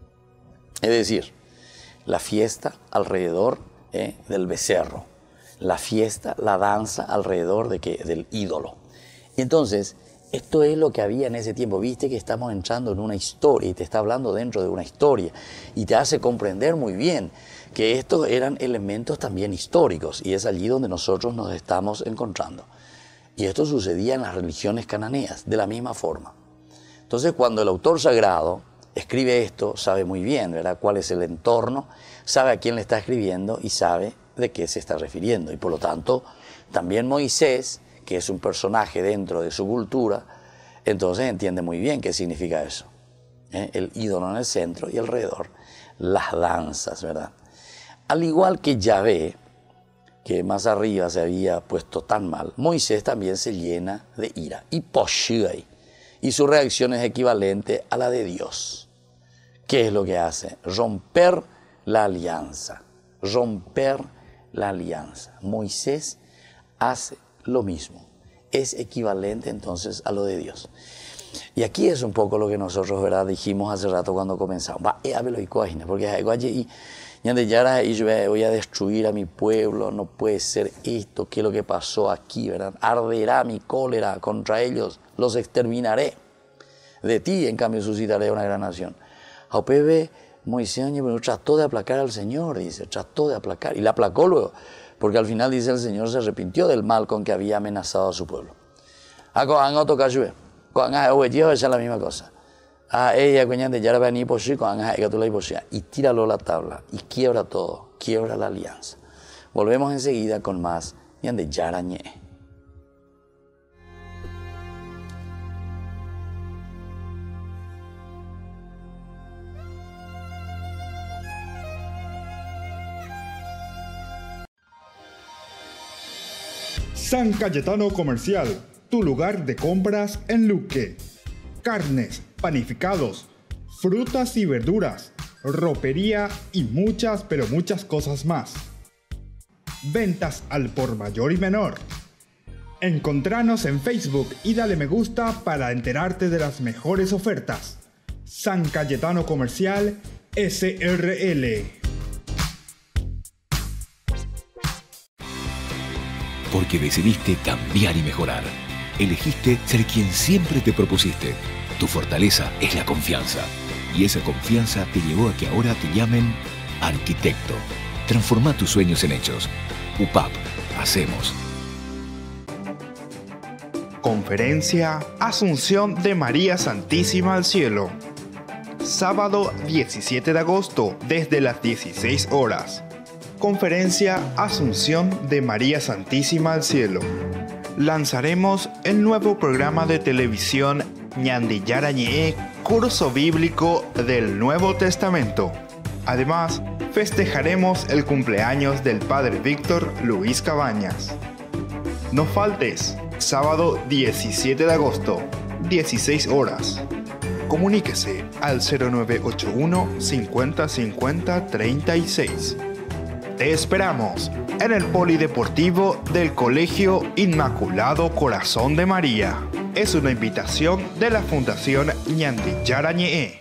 B: Es decir, la fiesta alrededor eh, del becerro, la fiesta, la danza alrededor de que, del ídolo. Y entonces, esto es lo que había en ese tiempo. Viste que estamos entrando en una historia y te está hablando dentro de una historia y te hace comprender muy bien que estos eran elementos también históricos y es allí donde nosotros nos estamos encontrando. Y esto sucedía en las religiones cananeas, de la misma forma. Entonces, cuando el autor sagrado escribe esto, sabe muy bien, ¿verdad?, cuál es el entorno, sabe a quién le está escribiendo y sabe de qué se está refiriendo. Y por lo tanto, también Moisés, que es un personaje dentro de su cultura, entonces entiende muy bien qué significa eso. ¿Eh? El ídolo en el centro y alrededor las danzas, ¿verdad? Al igual que Yahvé, que más arriba se había puesto tan mal, Moisés también se llena de ira. Y Poshigai. Y su reacción es equivalente a la de Dios. ¿Qué es lo que hace? Romper la alianza. Romper la alianza. Moisés hace lo mismo. Es equivalente entonces a lo de Dios. Y aquí es un poco lo que nosotros, ¿verdad?, dijimos hace rato cuando comenzamos. Va, porque allí yo voy a destruir a mi pueblo, no puede ser esto, qué es lo que pasó aquí, ¿verdad? Arderá mi cólera contra ellos, los exterminaré. De ti, en cambio, suscitaré una gran nación. Aupebe, Moisés trató de aplacar al Señor, dice, trató de aplacar, y la aplacó luego, porque al final, dice, el Señor se arrepintió del mal con que había amenazado a su pueblo. Es la misma cosa. Y tíralo la tabla y quiebra todo, quiebra la alianza. Volvemos enseguida con más de Yarañé.
A: San Cayetano Comercial, tu lugar de compras en Luque. Carnes, panificados, frutas y verduras, ropería y muchas, pero muchas cosas más. Ventas al por mayor y menor. Encontranos en Facebook y dale me gusta para enterarte de las mejores ofertas. San Cayetano Comercial S R L.
C: Porque decidiste cambiar y mejorar. Elegiste ser quien siempre te propusiste. Tu fortaleza es la confianza. Y esa confianza te llevó a que ahora te llamen arquitecto. Transforma tus sueños en hechos. U P A P. Hacemos.
A: Conferencia Asunción de María Santísima al Cielo. Sábado diecisiete de agosto desde las dieciséis horas. Conferencia Asunción de María Santísima al Cielo. Lanzaremos el nuevo programa de televisión Ñandillara Ñe'e, curso bíblico del Nuevo Testamento. Además, festejaremos el cumpleaños del Padre Víctor Luis Cabañas. No faltes, sábado diecisiete de agosto, dieciséis horas. Comuníquese al cero nueve ocho uno cincuenta cincuenta treinta y seis. Te esperamos en el Polideportivo del Colegio Inmaculado Corazón de María. Es una invitación de la Fundación Ñandillara Ñe'e.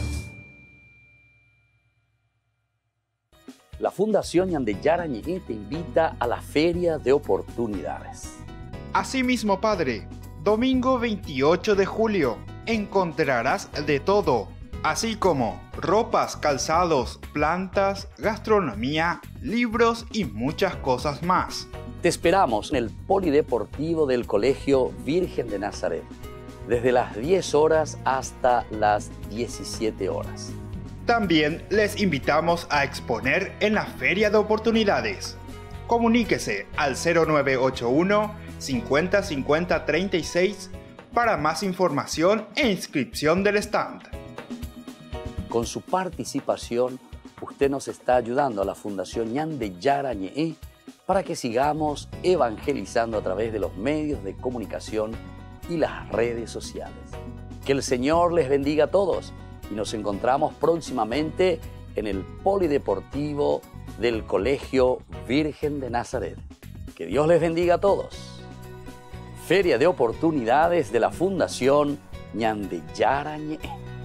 B: La Fundación Ñandillara Ñe'e te invita a la Feria de Oportunidades.
A: Asimismo, Padre, domingo veintiocho de julio, encontrarás de todo, así como ropas, calzados, plantas, gastronomía, libros y muchas cosas más.
B: Te esperamos en el Polideportivo del Colegio Virgen de Nazaret, desde las diez horas hasta las diecisiete horas.
A: También les invitamos a exponer en la Feria de Oportunidades. Comuníquese al cero nueve ocho uno cincuenta cincuenta treinta y seis para más información e inscripción del stand.
B: Con su participación, usted nos está ayudando a la Fundación Ñandillara Ñe'e para que sigamos evangelizando a través de los medios de comunicación y las redes sociales. Que el Señor les bendiga a todos y nos encontramos próximamente en el Polideportivo del Colegio Virgen de Nazaret. Que Dios les bendiga a todos. Feria de Oportunidades de la Fundación Ñandillara Ñe'e.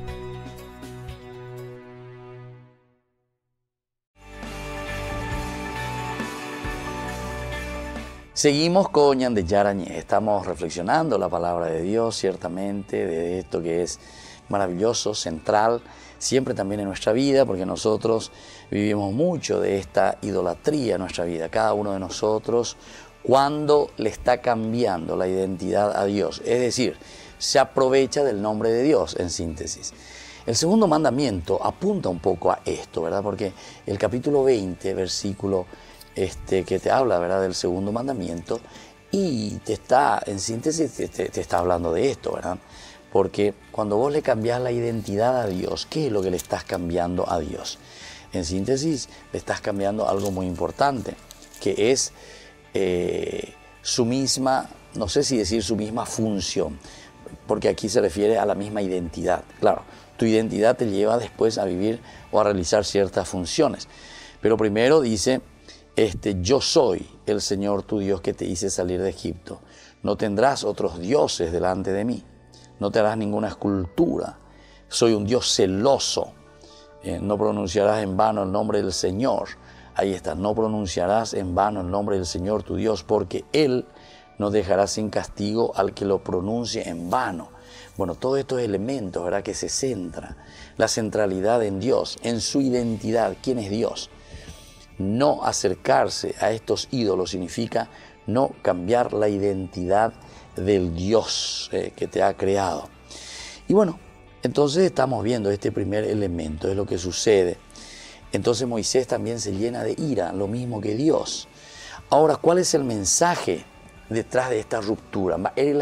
B: Seguimos con Ñandillara Ñe'e. Estamos reflexionando la palabra de Dios, ciertamente, de esto que es maravilloso, central, siempre también en nuestra vida, porque nosotros vivimos mucho de esta idolatría en nuestra vida. Cada uno de nosotros, cuando le está cambiando la identidad a Dios, es decir, se aprovecha del nombre de Dios, en síntesis. El segundo mandamiento apunta un poco a esto, ¿verdad? Porque el capítulo veinte, versículo este, que te habla, ¿verdad?, del segundo mandamiento, y te está, en síntesis, te, te, te está hablando de esto, ¿verdad? Porque cuando vos le cambiás la identidad a Dios, ¿qué es lo que le estás cambiando a Dios? En síntesis, le estás cambiando algo muy importante, que es eh, su misma, no sé si decir su misma función, porque aquí se refiere a la misma identidad. Claro, tu identidad te lleva después a vivir o a realizar ciertas funciones. Pero primero dice, este, yo soy el Señor tu Dios que te hice salir de Egipto. No tendrás otros dioses delante de mí. No te harás ninguna escultura. Soy un Dios celoso. Eh, no pronunciarás en vano el nombre del Señor. Ahí está, no pronunciarás en vano el nombre del Señor tu Dios, porque Él no dejará sin castigo al que lo pronuncie en vano. Bueno, todos estos elementos, ¿verdad?, que se centra, la centralidad en Dios, en su identidad, ¿quién es Dios? No acercarse a estos ídolos significa no cambiar la identidad del Dios eh, que te ha creado. Y bueno, entonces estamos viendo este primer elemento, es lo que sucede. Entonces Moisés también se llena de ira, lo mismo que Dios. Ahora, ¿cuál es el mensaje detrás de esta ruptura?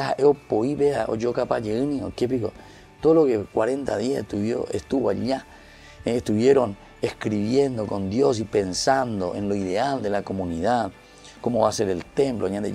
B: Todo lo que cuarenta días estuvo, estuvo allá, eh, estuvieron escribiendo con Dios y pensando en lo ideal de la comunidad, cómo va a ser el templo. Y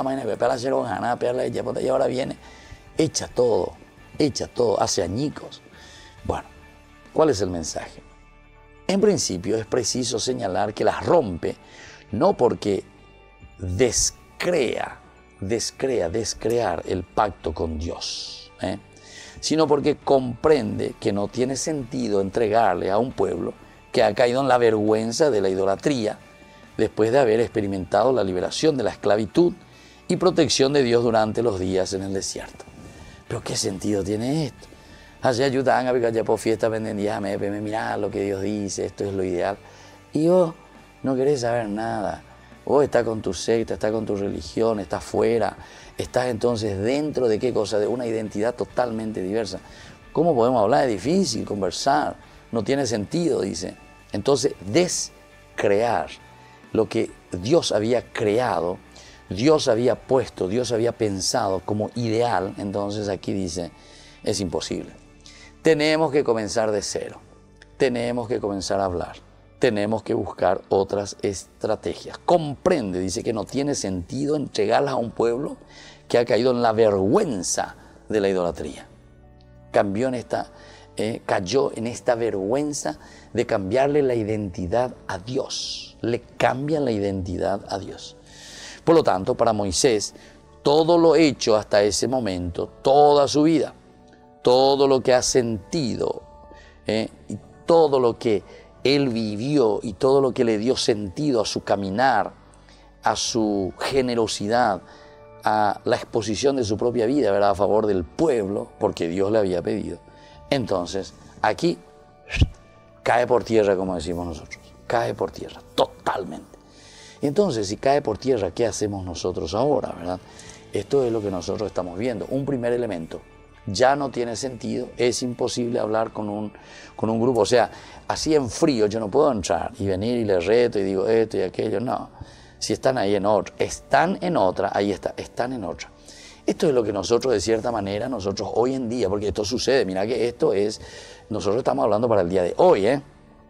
B: ahora viene, echa todo, echa todo, hace añicos. Bueno, ¿cuál es el mensaje? En principio es preciso señalar que las rompe, no porque descrea, descrea, descrear el pacto con Dios, ¿eh? sino porque comprende que no tiene sentido entregarle a un pueblo que ha caído en la vergüenza de la idolatría después de haber experimentado la liberación de la esclavitud y protección de Dios durante los días en el desierto. Pero ¿qué sentido tiene esto? Así ayudan a ver por fiesta vendendía, me mirá lo que Dios dice, esto es lo ideal. Y vos no querés saber nada. Vos estás con tu secta, estás con tu religión, estás fuera, estás entonces dentro de qué cosa, de una identidad totalmente diversa. ¿Cómo podemos hablar? Es difícil conversar, no tiene sentido, dice. Entonces, descrear lo que Dios había creado, Dios había puesto, Dios había pensado como ideal, entonces aquí dice, es imposible. Tenemos que comenzar de cero, tenemos que comenzar a hablar, tenemos que buscar otras estrategias. Comprende, dice que no tiene sentido entregarlas a un pueblo que ha caído en la vergüenza de la idolatría. Cambió en esta, eh, cayó en esta vergüenza de cambiarle la identidad a Dios. Le cambian la identidad a Dios. Por lo tanto, para Moisés, todo lo hecho hasta ese momento, toda su vida, todo lo que ha sentido, eh, y todo lo que él vivió y todo lo que le dio sentido a su caminar, a su generosidad, a la exposición de su propia vida, ¿verdad?, a favor del pueblo, porque Dios le había pedido. Entonces, aquí cae por tierra, como decimos nosotros, cae por tierra, totalmente. Entonces, si cae por tierra, ¿qué hacemos nosotros ahora, verdad? Esto es lo que nosotros estamos viendo. Un primer elemento, ya no tiene sentido, es imposible hablar con un, con un grupo. O sea, así en frío yo no puedo entrar y venir y les reto y digo esto y aquello, no. Si están ahí en otra, están en otra, ahí está, están en otra. Esto es lo que nosotros, de cierta manera, nosotros hoy en día, porque esto sucede, mira que esto es, nosotros estamos hablando para el día de hoy, ¿eh?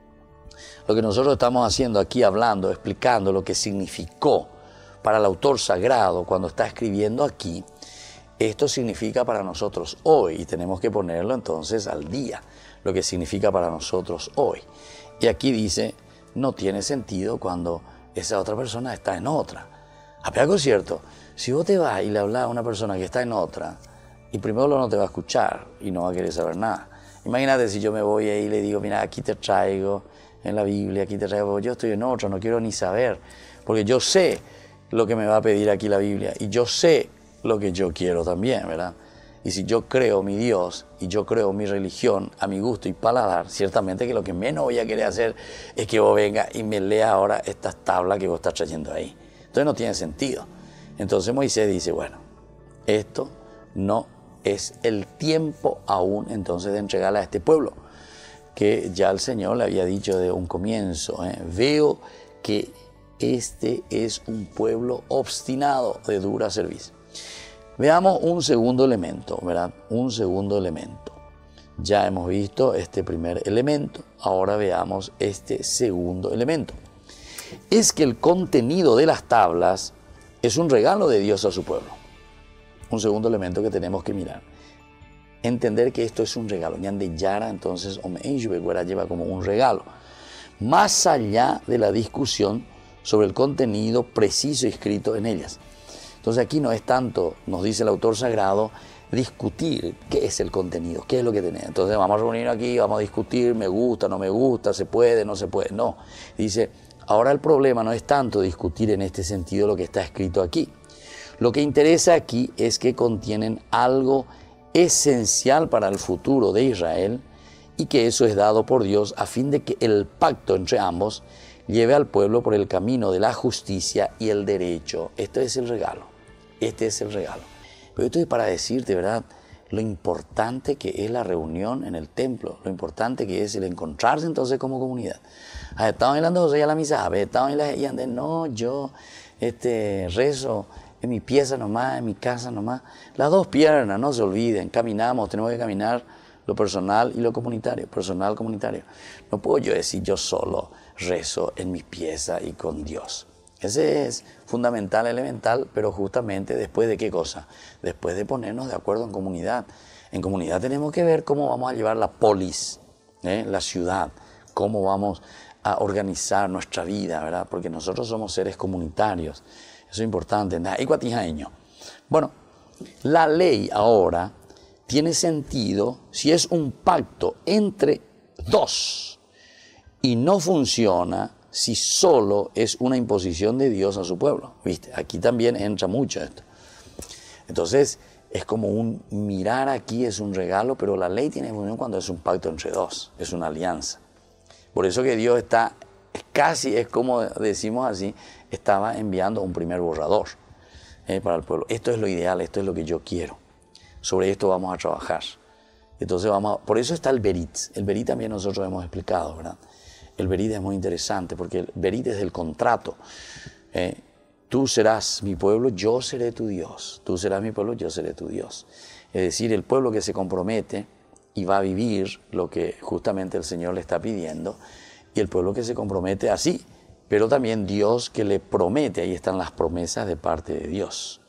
B: Lo que nosotros estamos haciendo aquí, hablando, explicando lo que significó para el autor sagrado cuando está escribiendo aquí, esto significa para nosotros hoy, y tenemos que ponerlo entonces al día, lo que significa para nosotros hoy. Y aquí dice, no tiene sentido cuando esa otra persona está en otra. A algo es cierto, si vos te vas y le hablas a una persona que está en otra, y primero no te va a escuchar y no va a querer saber nada. Imagínate si yo me voy ahí y le digo, mira, aquí te traigo en la Biblia, aquí te traigo, yo estoy en otra, no quiero ni saber, porque yo sé lo que me va a pedir aquí la Biblia, y yo sé lo que yo quiero también, ¿verdad? Y si yo creo mi Dios y yo creo mi religión a mi gusto y paladar, ciertamente que lo que menos voy a querer hacer es que vos venga y me lea ahora estas tablas que vos estás trayendo ahí. Entonces no tiene sentido. Entonces Moisés dice, bueno, esto no es el tiempo aún entonces de entregarle a este pueblo, que ya el Señor le había dicho de un comienzo, ¿eh? Veo que este es un pueblo obstinado de dura servicio. Veamos un segundo elemento, ¿verdad? Un segundo elemento. Ya hemos visto este primer elemento, ahora veamos este segundo elemento. Es que el contenido de las tablas es un regalo de Dios a su pueblo. Un segundo elemento que tenemos que mirar. Entender que esto es un regalo. Ñande Yara, entonces, lleva como un regalo. Más allá de la discusión sobre el contenido preciso escrito en ellas. Entonces aquí no es tanto, nos dice el autor sagrado, discutir qué es el contenido, qué es lo que tenemos. Entonces vamos a reunir aquí, vamos a discutir, me gusta, no me gusta, se puede, no se puede. No, dice, ahora el problema no es tanto discutir en este sentido lo que está escrito aquí. Lo que interesa aquí es que contienen algo esencial para el futuro de Israel y que eso es dado por Dios a fin de que el pacto entre ambos lleve al pueblo por el camino de la justicia y el derecho. Este es el regalo, este es el regalo. Pero esto es para decirte, ¿verdad?, lo importante que es la reunión en el templo, lo importante que es el encontrarse entonces como comunidad. Estamos hablando de la misa, estamos hablando, no, yo este, rezo en mi pieza nomás, en mi casa nomás. Las dos piernas, no se olviden, caminamos, tenemos que caminar lo personal y lo comunitario, personal, comunitario. No puedo yo decir yo solo rezo en mi pieza y con Dios. Ese es fundamental, elemental, pero justamente después de qué cosa? Después de ponernos de acuerdo en comunidad. En comunidad tenemos que ver cómo vamos a llevar la polis, ¿eh? la ciudad, cómo vamos a organizar nuestra vida, ¿verdad? Porque nosotros somos seres comunitarios. Eso es importante. Bueno, la ley ahora tiene sentido si es un pacto entre dos y no funciona si solo es una imposición de Dios a su pueblo. ¿Viste? Aquí también entra mucho esto. Entonces, es como un mirar aquí es un regalo, pero la ley tiene función cuando es un pacto entre dos, es una alianza. Por eso que Dios está, casi es como decimos así, estaba enviando un primer borrador eh, para el pueblo. Esto es lo ideal, esto es lo que yo quiero. Sobre esto vamos a trabajar. Entonces vamos a, por eso está el Berit. El Berit también nosotros hemos explicado, ¿verdad? El Berit es muy interesante porque el Berit es el contrato. Eh, Tú serás mi pueblo, yo seré tu Dios. Tú serás mi pueblo, yo seré tu Dios. Es decir, el pueblo que se compromete y va a vivir lo que justamente el Señor le está pidiendo, y el pueblo que se compromete así, pero también Dios que le promete, ahí están las promesas de parte de Dios.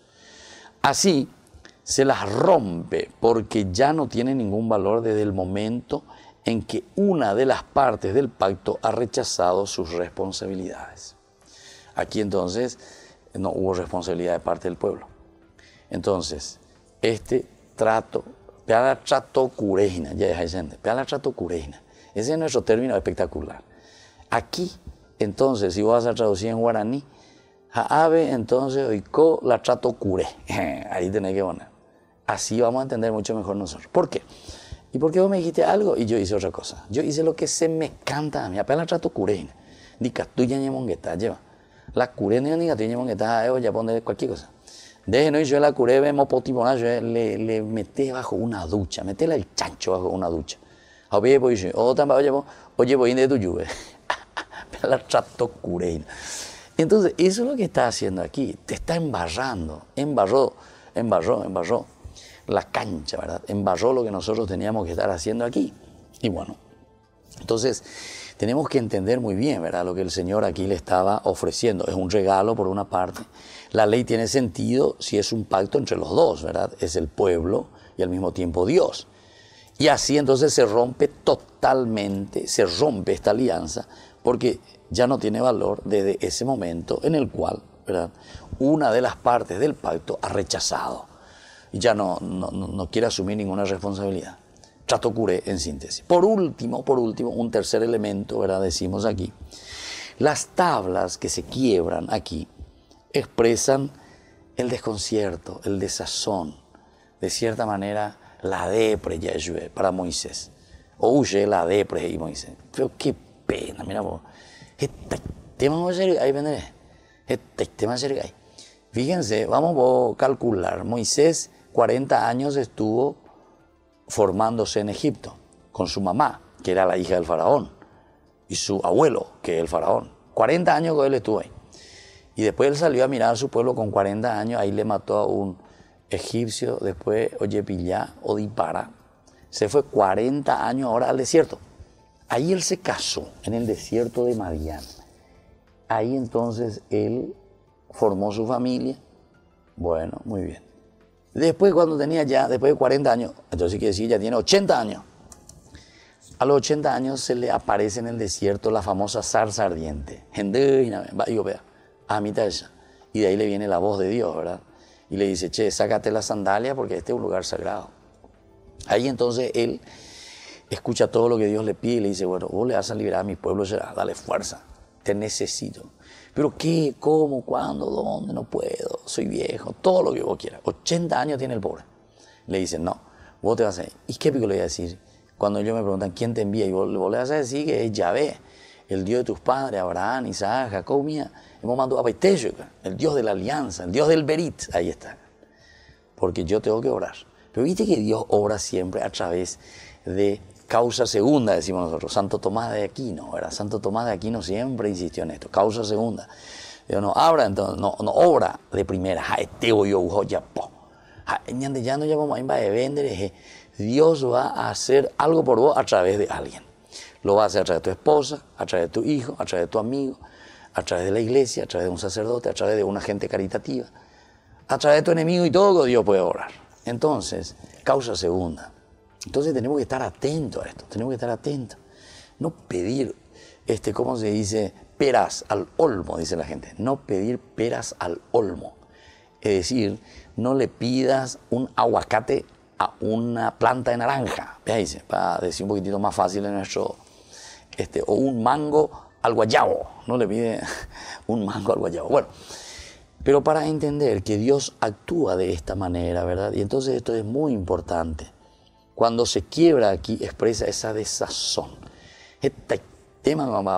B: Así se las rompe porque ya no tiene ningún valor desde el momento en que una de las partes del pacto ha rechazado sus responsabilidades. Aquí entonces no hubo responsabilidad de parte del pueblo. Entonces, este trato, peala trato cureina, ya es gente, peala trato cureina. Ese es nuestro término espectacular. Aquí, entonces, si vas a traducir en guaraní, Jaabe, entonces, oiko la trato cure. Ahí tenés que poner. Así vamos a entender mucho mejor nosotros. ¿Por qué? ¿Y por qué vos me dijiste algo y yo hice otra cosa? Yo hice lo que se me canta a mí. Peala trato cureina. Dica, tú ya ñemongueta, lleva. La curé no ni gatiño que está ya poner cualquier cosa. Déjenos yo la curé vemos potibona yo le le meté bajo una ducha, metela el chancho bajo una ducha. Oye pues o también oye oye voy de tu lluvia. La trato curé. Entonces eso es lo que está haciendo aquí. Te está embarrando, embarró, embarró, embarró la cancha, ¿verdad? Embarró lo que nosotros teníamos que estar haciendo aquí. Y bueno, entonces tenemos que entender muy bien, ¿verdad? Lo que el Señor aquí le estaba ofreciendo. Es un regalo por una parte. La ley tiene sentido si es un pacto entre los dos, ¿verdad? Es el pueblo y al mismo tiempo Dios. Y así entonces se rompe totalmente, se rompe esta alianza porque ya no tiene valor desde ese momento en el cual, ¿verdad?, una de las partes del pacto ha rechazado y ya no, no, no quiere asumir ninguna responsabilidad. Trato curé en síntesis. Por último, por último, un tercer elemento, ¿verdad?, decimos aquí. Las tablas que se quiebran aquí expresan el desconcierto, el desazón, de cierta manera la depre Yahshua para Moisés. O huye la depre y Moisés. Pero qué pena, mira vos. Este tema va a ser ahí vendré. Este tema va a ser ahí. Fíjense, vamos a calcular. Moisés cuarenta años estuvo formándose en Egipto con su mamá, que era la hija del faraón, y su abuelo, que es el faraón. cuarenta años que él estuvo ahí. Y después él salió a mirar a su pueblo con cuarenta años, ahí le mató a un egipcio, después Oyepillá, Odipara. Se fue cuarenta años ahora al desierto. Ahí él se casó en el desierto de Madián. Ahí entonces él formó su familia. Bueno, muy bien. Después cuando tenía ya, después de cuarenta años, entonces quiere decir ya tiene ochenta años. A los ochenta años se le aparece en el desierto la famosa zarza ardiente. Y de ahí le viene la voz de Dios, ¿verdad? Y le dice, che, sácate la sandalia porque este es un lugar sagrado. Ahí entonces él escucha todo lo que Dios le pide y le dice, bueno, vos le vas a liberar a mi pueblo, dale fuerza, te necesito. Pero ¿qué? ¿Cómo? ¿Cuándo? ¿Dónde? No puedo, soy viejo, todo lo que vos quieras. ochenta años tiene el pobre. Le dicen, no, vos te vas a ir. ¿Y qué pico le voy a decir? Cuando ellos me preguntan, ¿quién te envía? Y vos, vos le vas a decir que es Yahvé, el Dios de tus padres, Abraham, Isaac, Jacob, mía. Hemos mandado a Baitesh, el Dios de la alianza, el Dios del Berit. Ahí está. Porque yo tengo que orar. Pero viste que Dios obra siempre a través de causa segunda, decimos nosotros. Santo Tomás de Aquino, ¿verdad? Santo Tomás de Aquino siempre insistió en esto. Causa segunda. Dios no obra, entonces, no, no obra de primera. Dios va a hacer algo por vos a través de alguien. Lo va a hacer a través de tu esposa, a través de tu hijo, a través de tu amigo, a través de la iglesia, a través de un sacerdote, a través de una gente caritativa, a través de tu enemigo y todo Dios puede orar. Entonces, causa segunda. Entonces tenemos que estar atentos a esto, tenemos que estar atentos. No pedir, este, ¿cómo se dice? Peras al olmo, dice la gente. No pedir peras al olmo. Es decir, no le pidas un aguacate a una planta de naranja. Vea, dice, para decir un poquitito más fácil en nuestro, este, o un mango al guayabo. No le pide un mango al guayabo. Bueno, Pero para entender que Dios actúa de esta manera, ¿verdad? Y entonces esto es muy importante. Cuando se quiebra aquí, expresa esa desazón. Este tema, mamá,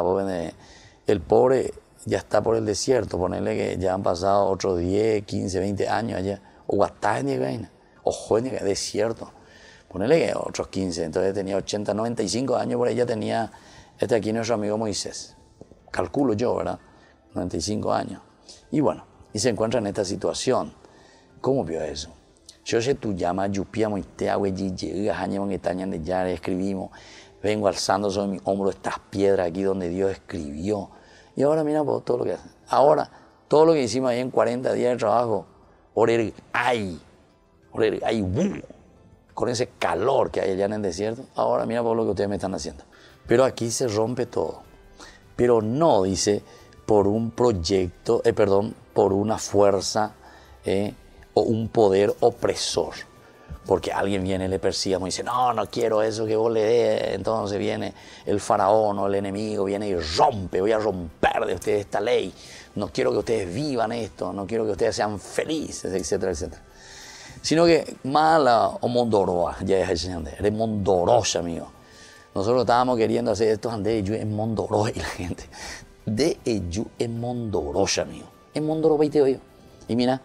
B: el pobre ya está por el desierto, ponerle que ya han pasado otros diez, quince, veinte años allá, o Guatán, o Juan, desierto, ponerle que otros quince, entonces tenía ochenta, noventa y cinco años, por ahí ya tenía, este aquí nuestro amigo Moisés, calculo yo, ¿verdad? noventa y cinco años, y bueno, y se encuentra en esta situación. ¿Cómo vio eso? Yo sé tu llama, yupia, moitea, güey, llega, años que tañan de ya, escribimos, vengo alzando sobre mi hombro estas piedras aquí donde Dios escribió. Y ahora mira pues, todo lo que hace. Ahora, todo lo que hicimos ahí en cuarenta días de trabajo, orer, ay, orer, ay, boom, con ese calor que hay allá en el desierto, ahora mira por lo que ustedes me están haciendo. Pero aquí se rompe todo. Pero no, dice, por un proyecto, eh, perdón, por una fuerza eh, o un poder opresor. Porque alguien viene y le persigue y dice, no, no quiero eso que vos le des. Entonces viene el faraón o el enemigo, viene y rompe, voy a romper de ustedes esta ley. No quiero que ustedes vivan esto, no quiero que ustedes sean felices, etcétera, etcétera. Sino que mala o mondoroa, ya es el señor, eres mondorosa, amigo. Nosotros estábamos queriendo hacer esto de ellos en mondoroa y la gente, de ellos en mondorosa, amigo. En mondoroa y te oigo. Y mira,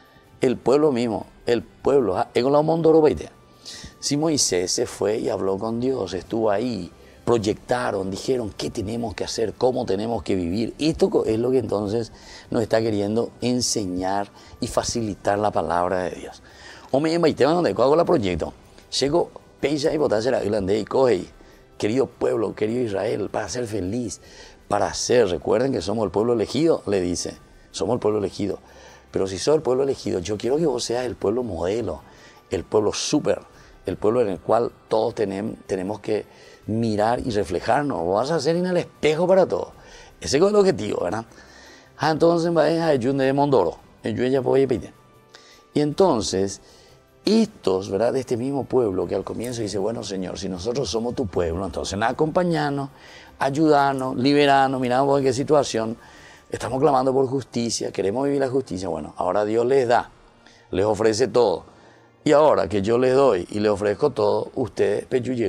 B: el pueblo mismo, el pueblo, en la mondoroa, si Moisés se fue y habló con Dios, estuvo ahí, proyectaron, dijeron qué tenemos que hacer, cómo tenemos que vivir. Esto es lo que entonces nos está queriendo enseñar y facilitar la palabra de Dios. O me invité donde hago la proyecto, llego, pensa y botarse la grande y coge, querido pueblo, querido Israel, para ser feliz, para ser, recuerden que somos el pueblo elegido, le dice, somos el pueblo elegido. Pero si sos el pueblo elegido, yo quiero que vos seas el pueblo modelo, el pueblo súper, el pueblo en el cual todos tenemos, tenemos que mirar y reflejarnos. Vos vas a ser en el espejo para todos. Ese es el objetivo, ¿verdad? Ah, entonces va a ayudar de Mondoro. Y entonces, estos, ¿verdad? De este mismo pueblo que al comienzo dice, bueno, Señor, si nosotros somos tu pueblo, entonces acompañarnos, ayudarnos, liberarnos, miramos en qué situación. Estamos clamando por justicia, queremos vivir la justicia. Bueno, ahora Dios les da, les ofrece todo. Y ahora que yo les doy y les ofrezco todo, ustedes,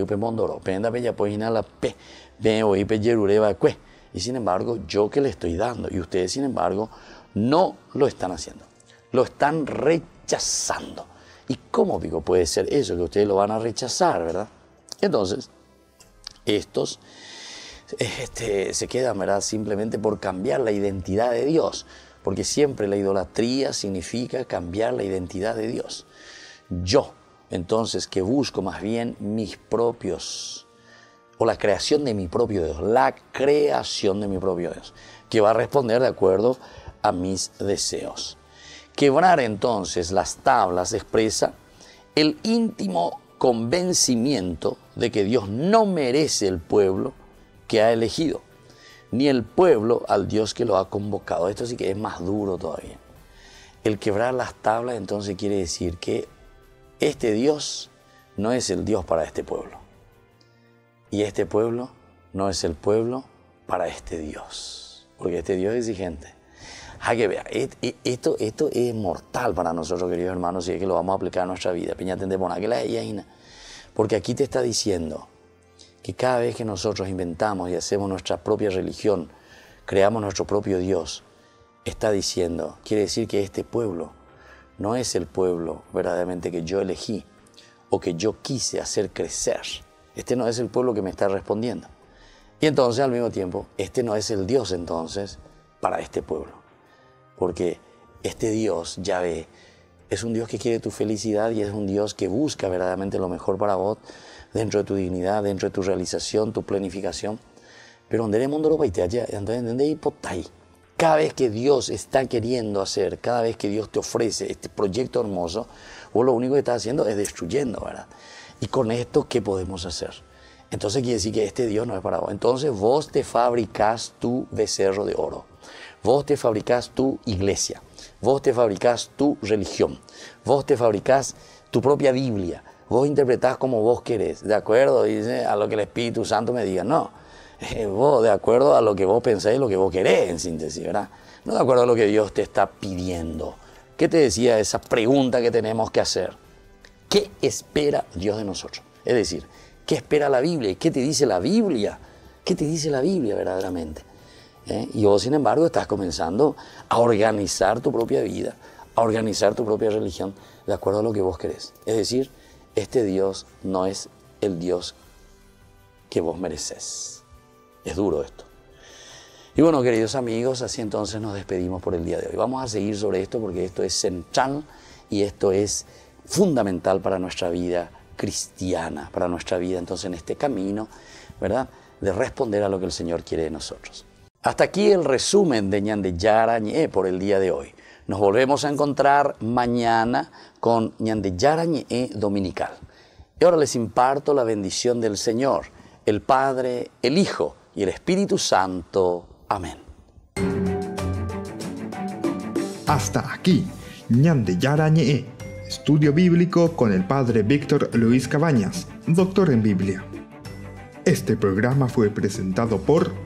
B: y sin embargo, yo que les estoy dando, y ustedes, sin embargo, no lo están haciendo. Lo están rechazando. ¿Y cómo digo, puede ser eso, que ustedes lo van a rechazar, verdad? Entonces, estos... Este, se quedan, ¿verdad? Simplemente por cambiar la identidad de Dios, porque siempre la idolatría significa cambiar la identidad de Dios. Yo, entonces, que busco más bien mis propios, o la creación de mi propio Dios, la creación de mi propio Dios, que va a responder de acuerdo a mis deseos. Quebrar entonces las tablas expresa el íntimo convencimiento de que Dios no merece el pueblo que ha elegido, ni el pueblo al Dios que lo ha convocado. Esto sí que es más duro todavía. El quebrar las tablas entonces quiere decir que este Dios no es el Dios para este pueblo. Y este pueblo no es el pueblo para este Dios. Porque este Dios es exigente. Hay que ver, esto, esto es mortal para nosotros, queridos hermanos, y es que lo vamos a aplicar a nuestra vida. Porque aquí te está diciendo que cada vez que nosotros inventamos y hacemos nuestra propia religión, creamos nuestro propio Dios, está diciendo, quiere decir que este pueblo no es el pueblo verdaderamente que yo elegí o que yo quise hacer crecer. Este no es el pueblo que me está respondiendo. Y entonces, al mismo tiempo, este no es el Dios entonces para este pueblo. Porque este Dios, Yahvé, es un Dios que quiere tu felicidad y es un Dios que busca verdaderamente lo mejor para vos, dentro de tu dignidad, dentro de tu realización, tu planificación. Pero donde el mundo lo va a ir, cada vez que Dios está queriendo hacer, cada vez que Dios te ofrece este proyecto hermoso, vos lo único que estás haciendo es destruyendo, ¿verdad? Y con esto, ¿qué podemos hacer? Entonces quiere decir que este Dios no es para vos. Entonces vos te fabricás tu becerro de oro. Vos te fabricás tu iglesia. Vos te fabricás tu religión. Vos te fabricás tu propia Biblia. Vos interpretás como vos querés, ¿de acuerdo? Dice a lo que el Espíritu Santo me diga. No, eh, vos de acuerdo a lo que vos pensáis, lo que vos querés, en síntesis, ¿verdad? No de acuerdo a lo que Dios te está pidiendo. ¿Qué te decía esa pregunta que tenemos que hacer? ¿Qué espera Dios de nosotros? Es decir, ¿qué espera la Biblia? ¿Y qué te dice la Biblia? ¿Qué te dice la Biblia verdaderamente? ¿Eh? Y vos, sin embargo, estás comenzando a organizar tu propia vida, a organizar tu propia religión de acuerdo a lo que vos querés. Es decir, este Dios no es el Dios que vos mereces. Es duro esto. Y bueno, queridos amigos, así entonces nos despedimos por el día de hoy. Vamos a seguir sobre esto porque esto es central y esto es fundamental para nuestra vida cristiana, para nuestra vida entonces en este camino, ¿verdad?, de responder a lo que el Señor quiere de nosotros. Hasta aquí el resumen de Ñande Yara Ñe por el día de hoy. Nos volvemos a encontrar mañana con Ñande Yara Ñe Dominical. Y ahora les imparto la bendición del Señor, el Padre, el Hijo y el Espíritu Santo. Amén.
A: Hasta aquí, Ñande Yara Ñe, estudio bíblico con el Padre Víctor Luis Cabañas, doctor en Biblia. Este programa fue presentado por